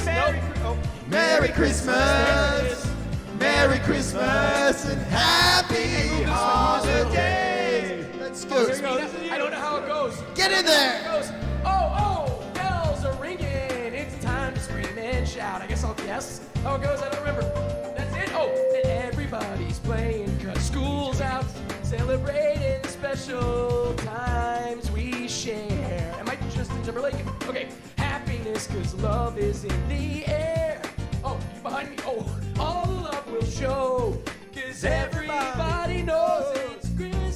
Merry Christmas. Merry Christmas and happy holidays. Let's go. I don't know how it goes. Get in It there. goes, oh, bells are ringing. It's time to scream and shout. I guess I'll guess how it goes. I don't remember. That's it. Oh, and everybody's playing 'cause school's out. Celebrating special times we share. Am I Justin Timberlake? Okay. Happiness 'cause love is in the air. Oh, you behind me? Oh, all the love will show. 'Cause everybody knows it's Christmas.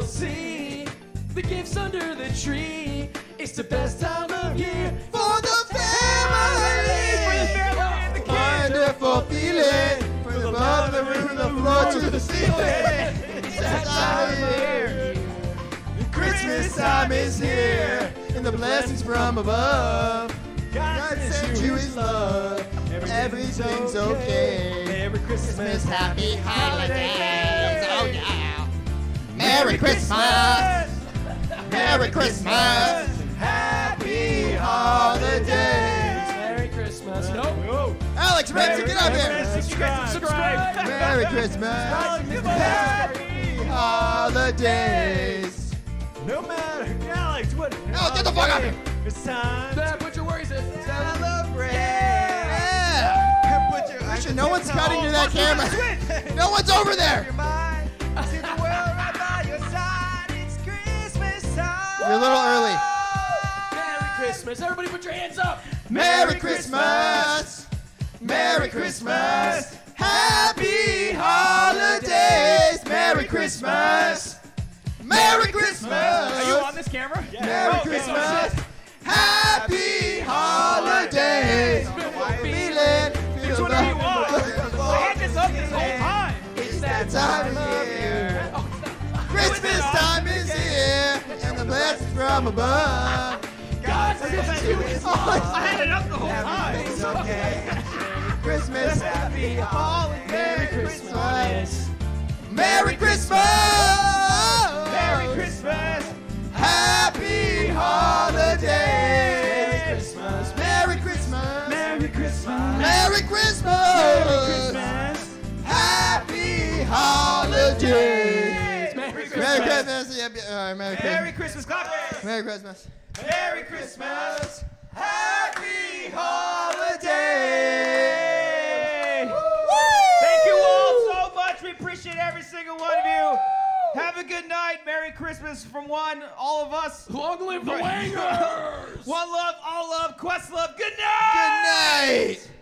see the gifts under the tree. It's the best time of year For the family. for the family and the kids. Wonderful feeling. From the bottom of the room, from the floor to the ceiling. It's that time of year. Christmas time is here. And the blessings from above. God sent you his love. Everything's okay. Merry Christmas, happy holidays. Oh yeah. Merry Christmas. Merry Christmas. Happy holidays. Merry Christmas. Nope. Alex, Ramsey, get up here. Subscribe. Merry Christmas. Happy holidays. No matter, Alex, what? Alex, get the fuck up here. It's time. Dad, put your worries in. Celebrate. Yeah. Put your No one's cutting to that camera. No one's over there. your mind. See the world right by your side. It's Christmas time. You're a little early. Merry Christmas. Everybody put your hands up. Merry Christmas. Merry Christmas. Happy holidays. Merry Christmas. Merry Christmas. Are you on this camera? Merry Christmas. Happy holidays. Feeling. Which one are you on? I had this up this whole time. It's that time of year. Christmas time is here. And the blessings from above. God sends you his love. I had it up the whole time. Everything's okay. Christmas, happy holidays. Merry Christmas. Merry Christmas. Merry Christmas. Happy holidays. Merry Christmas. Merry Christmas. Merry Christmas. Happy holidays. Merry Merry Christmas. Christmas. Yeah, all right, Merry Christmas. Merry Christmas. Clap hands. Merry Christmas. Merry Christmas. Happy holidays. Thank you all so much. We appreciate every single one of you. Have a good night. Merry Christmas from all of us. Long live the Wangers. One love, all love, Questlove. Good Good night. night.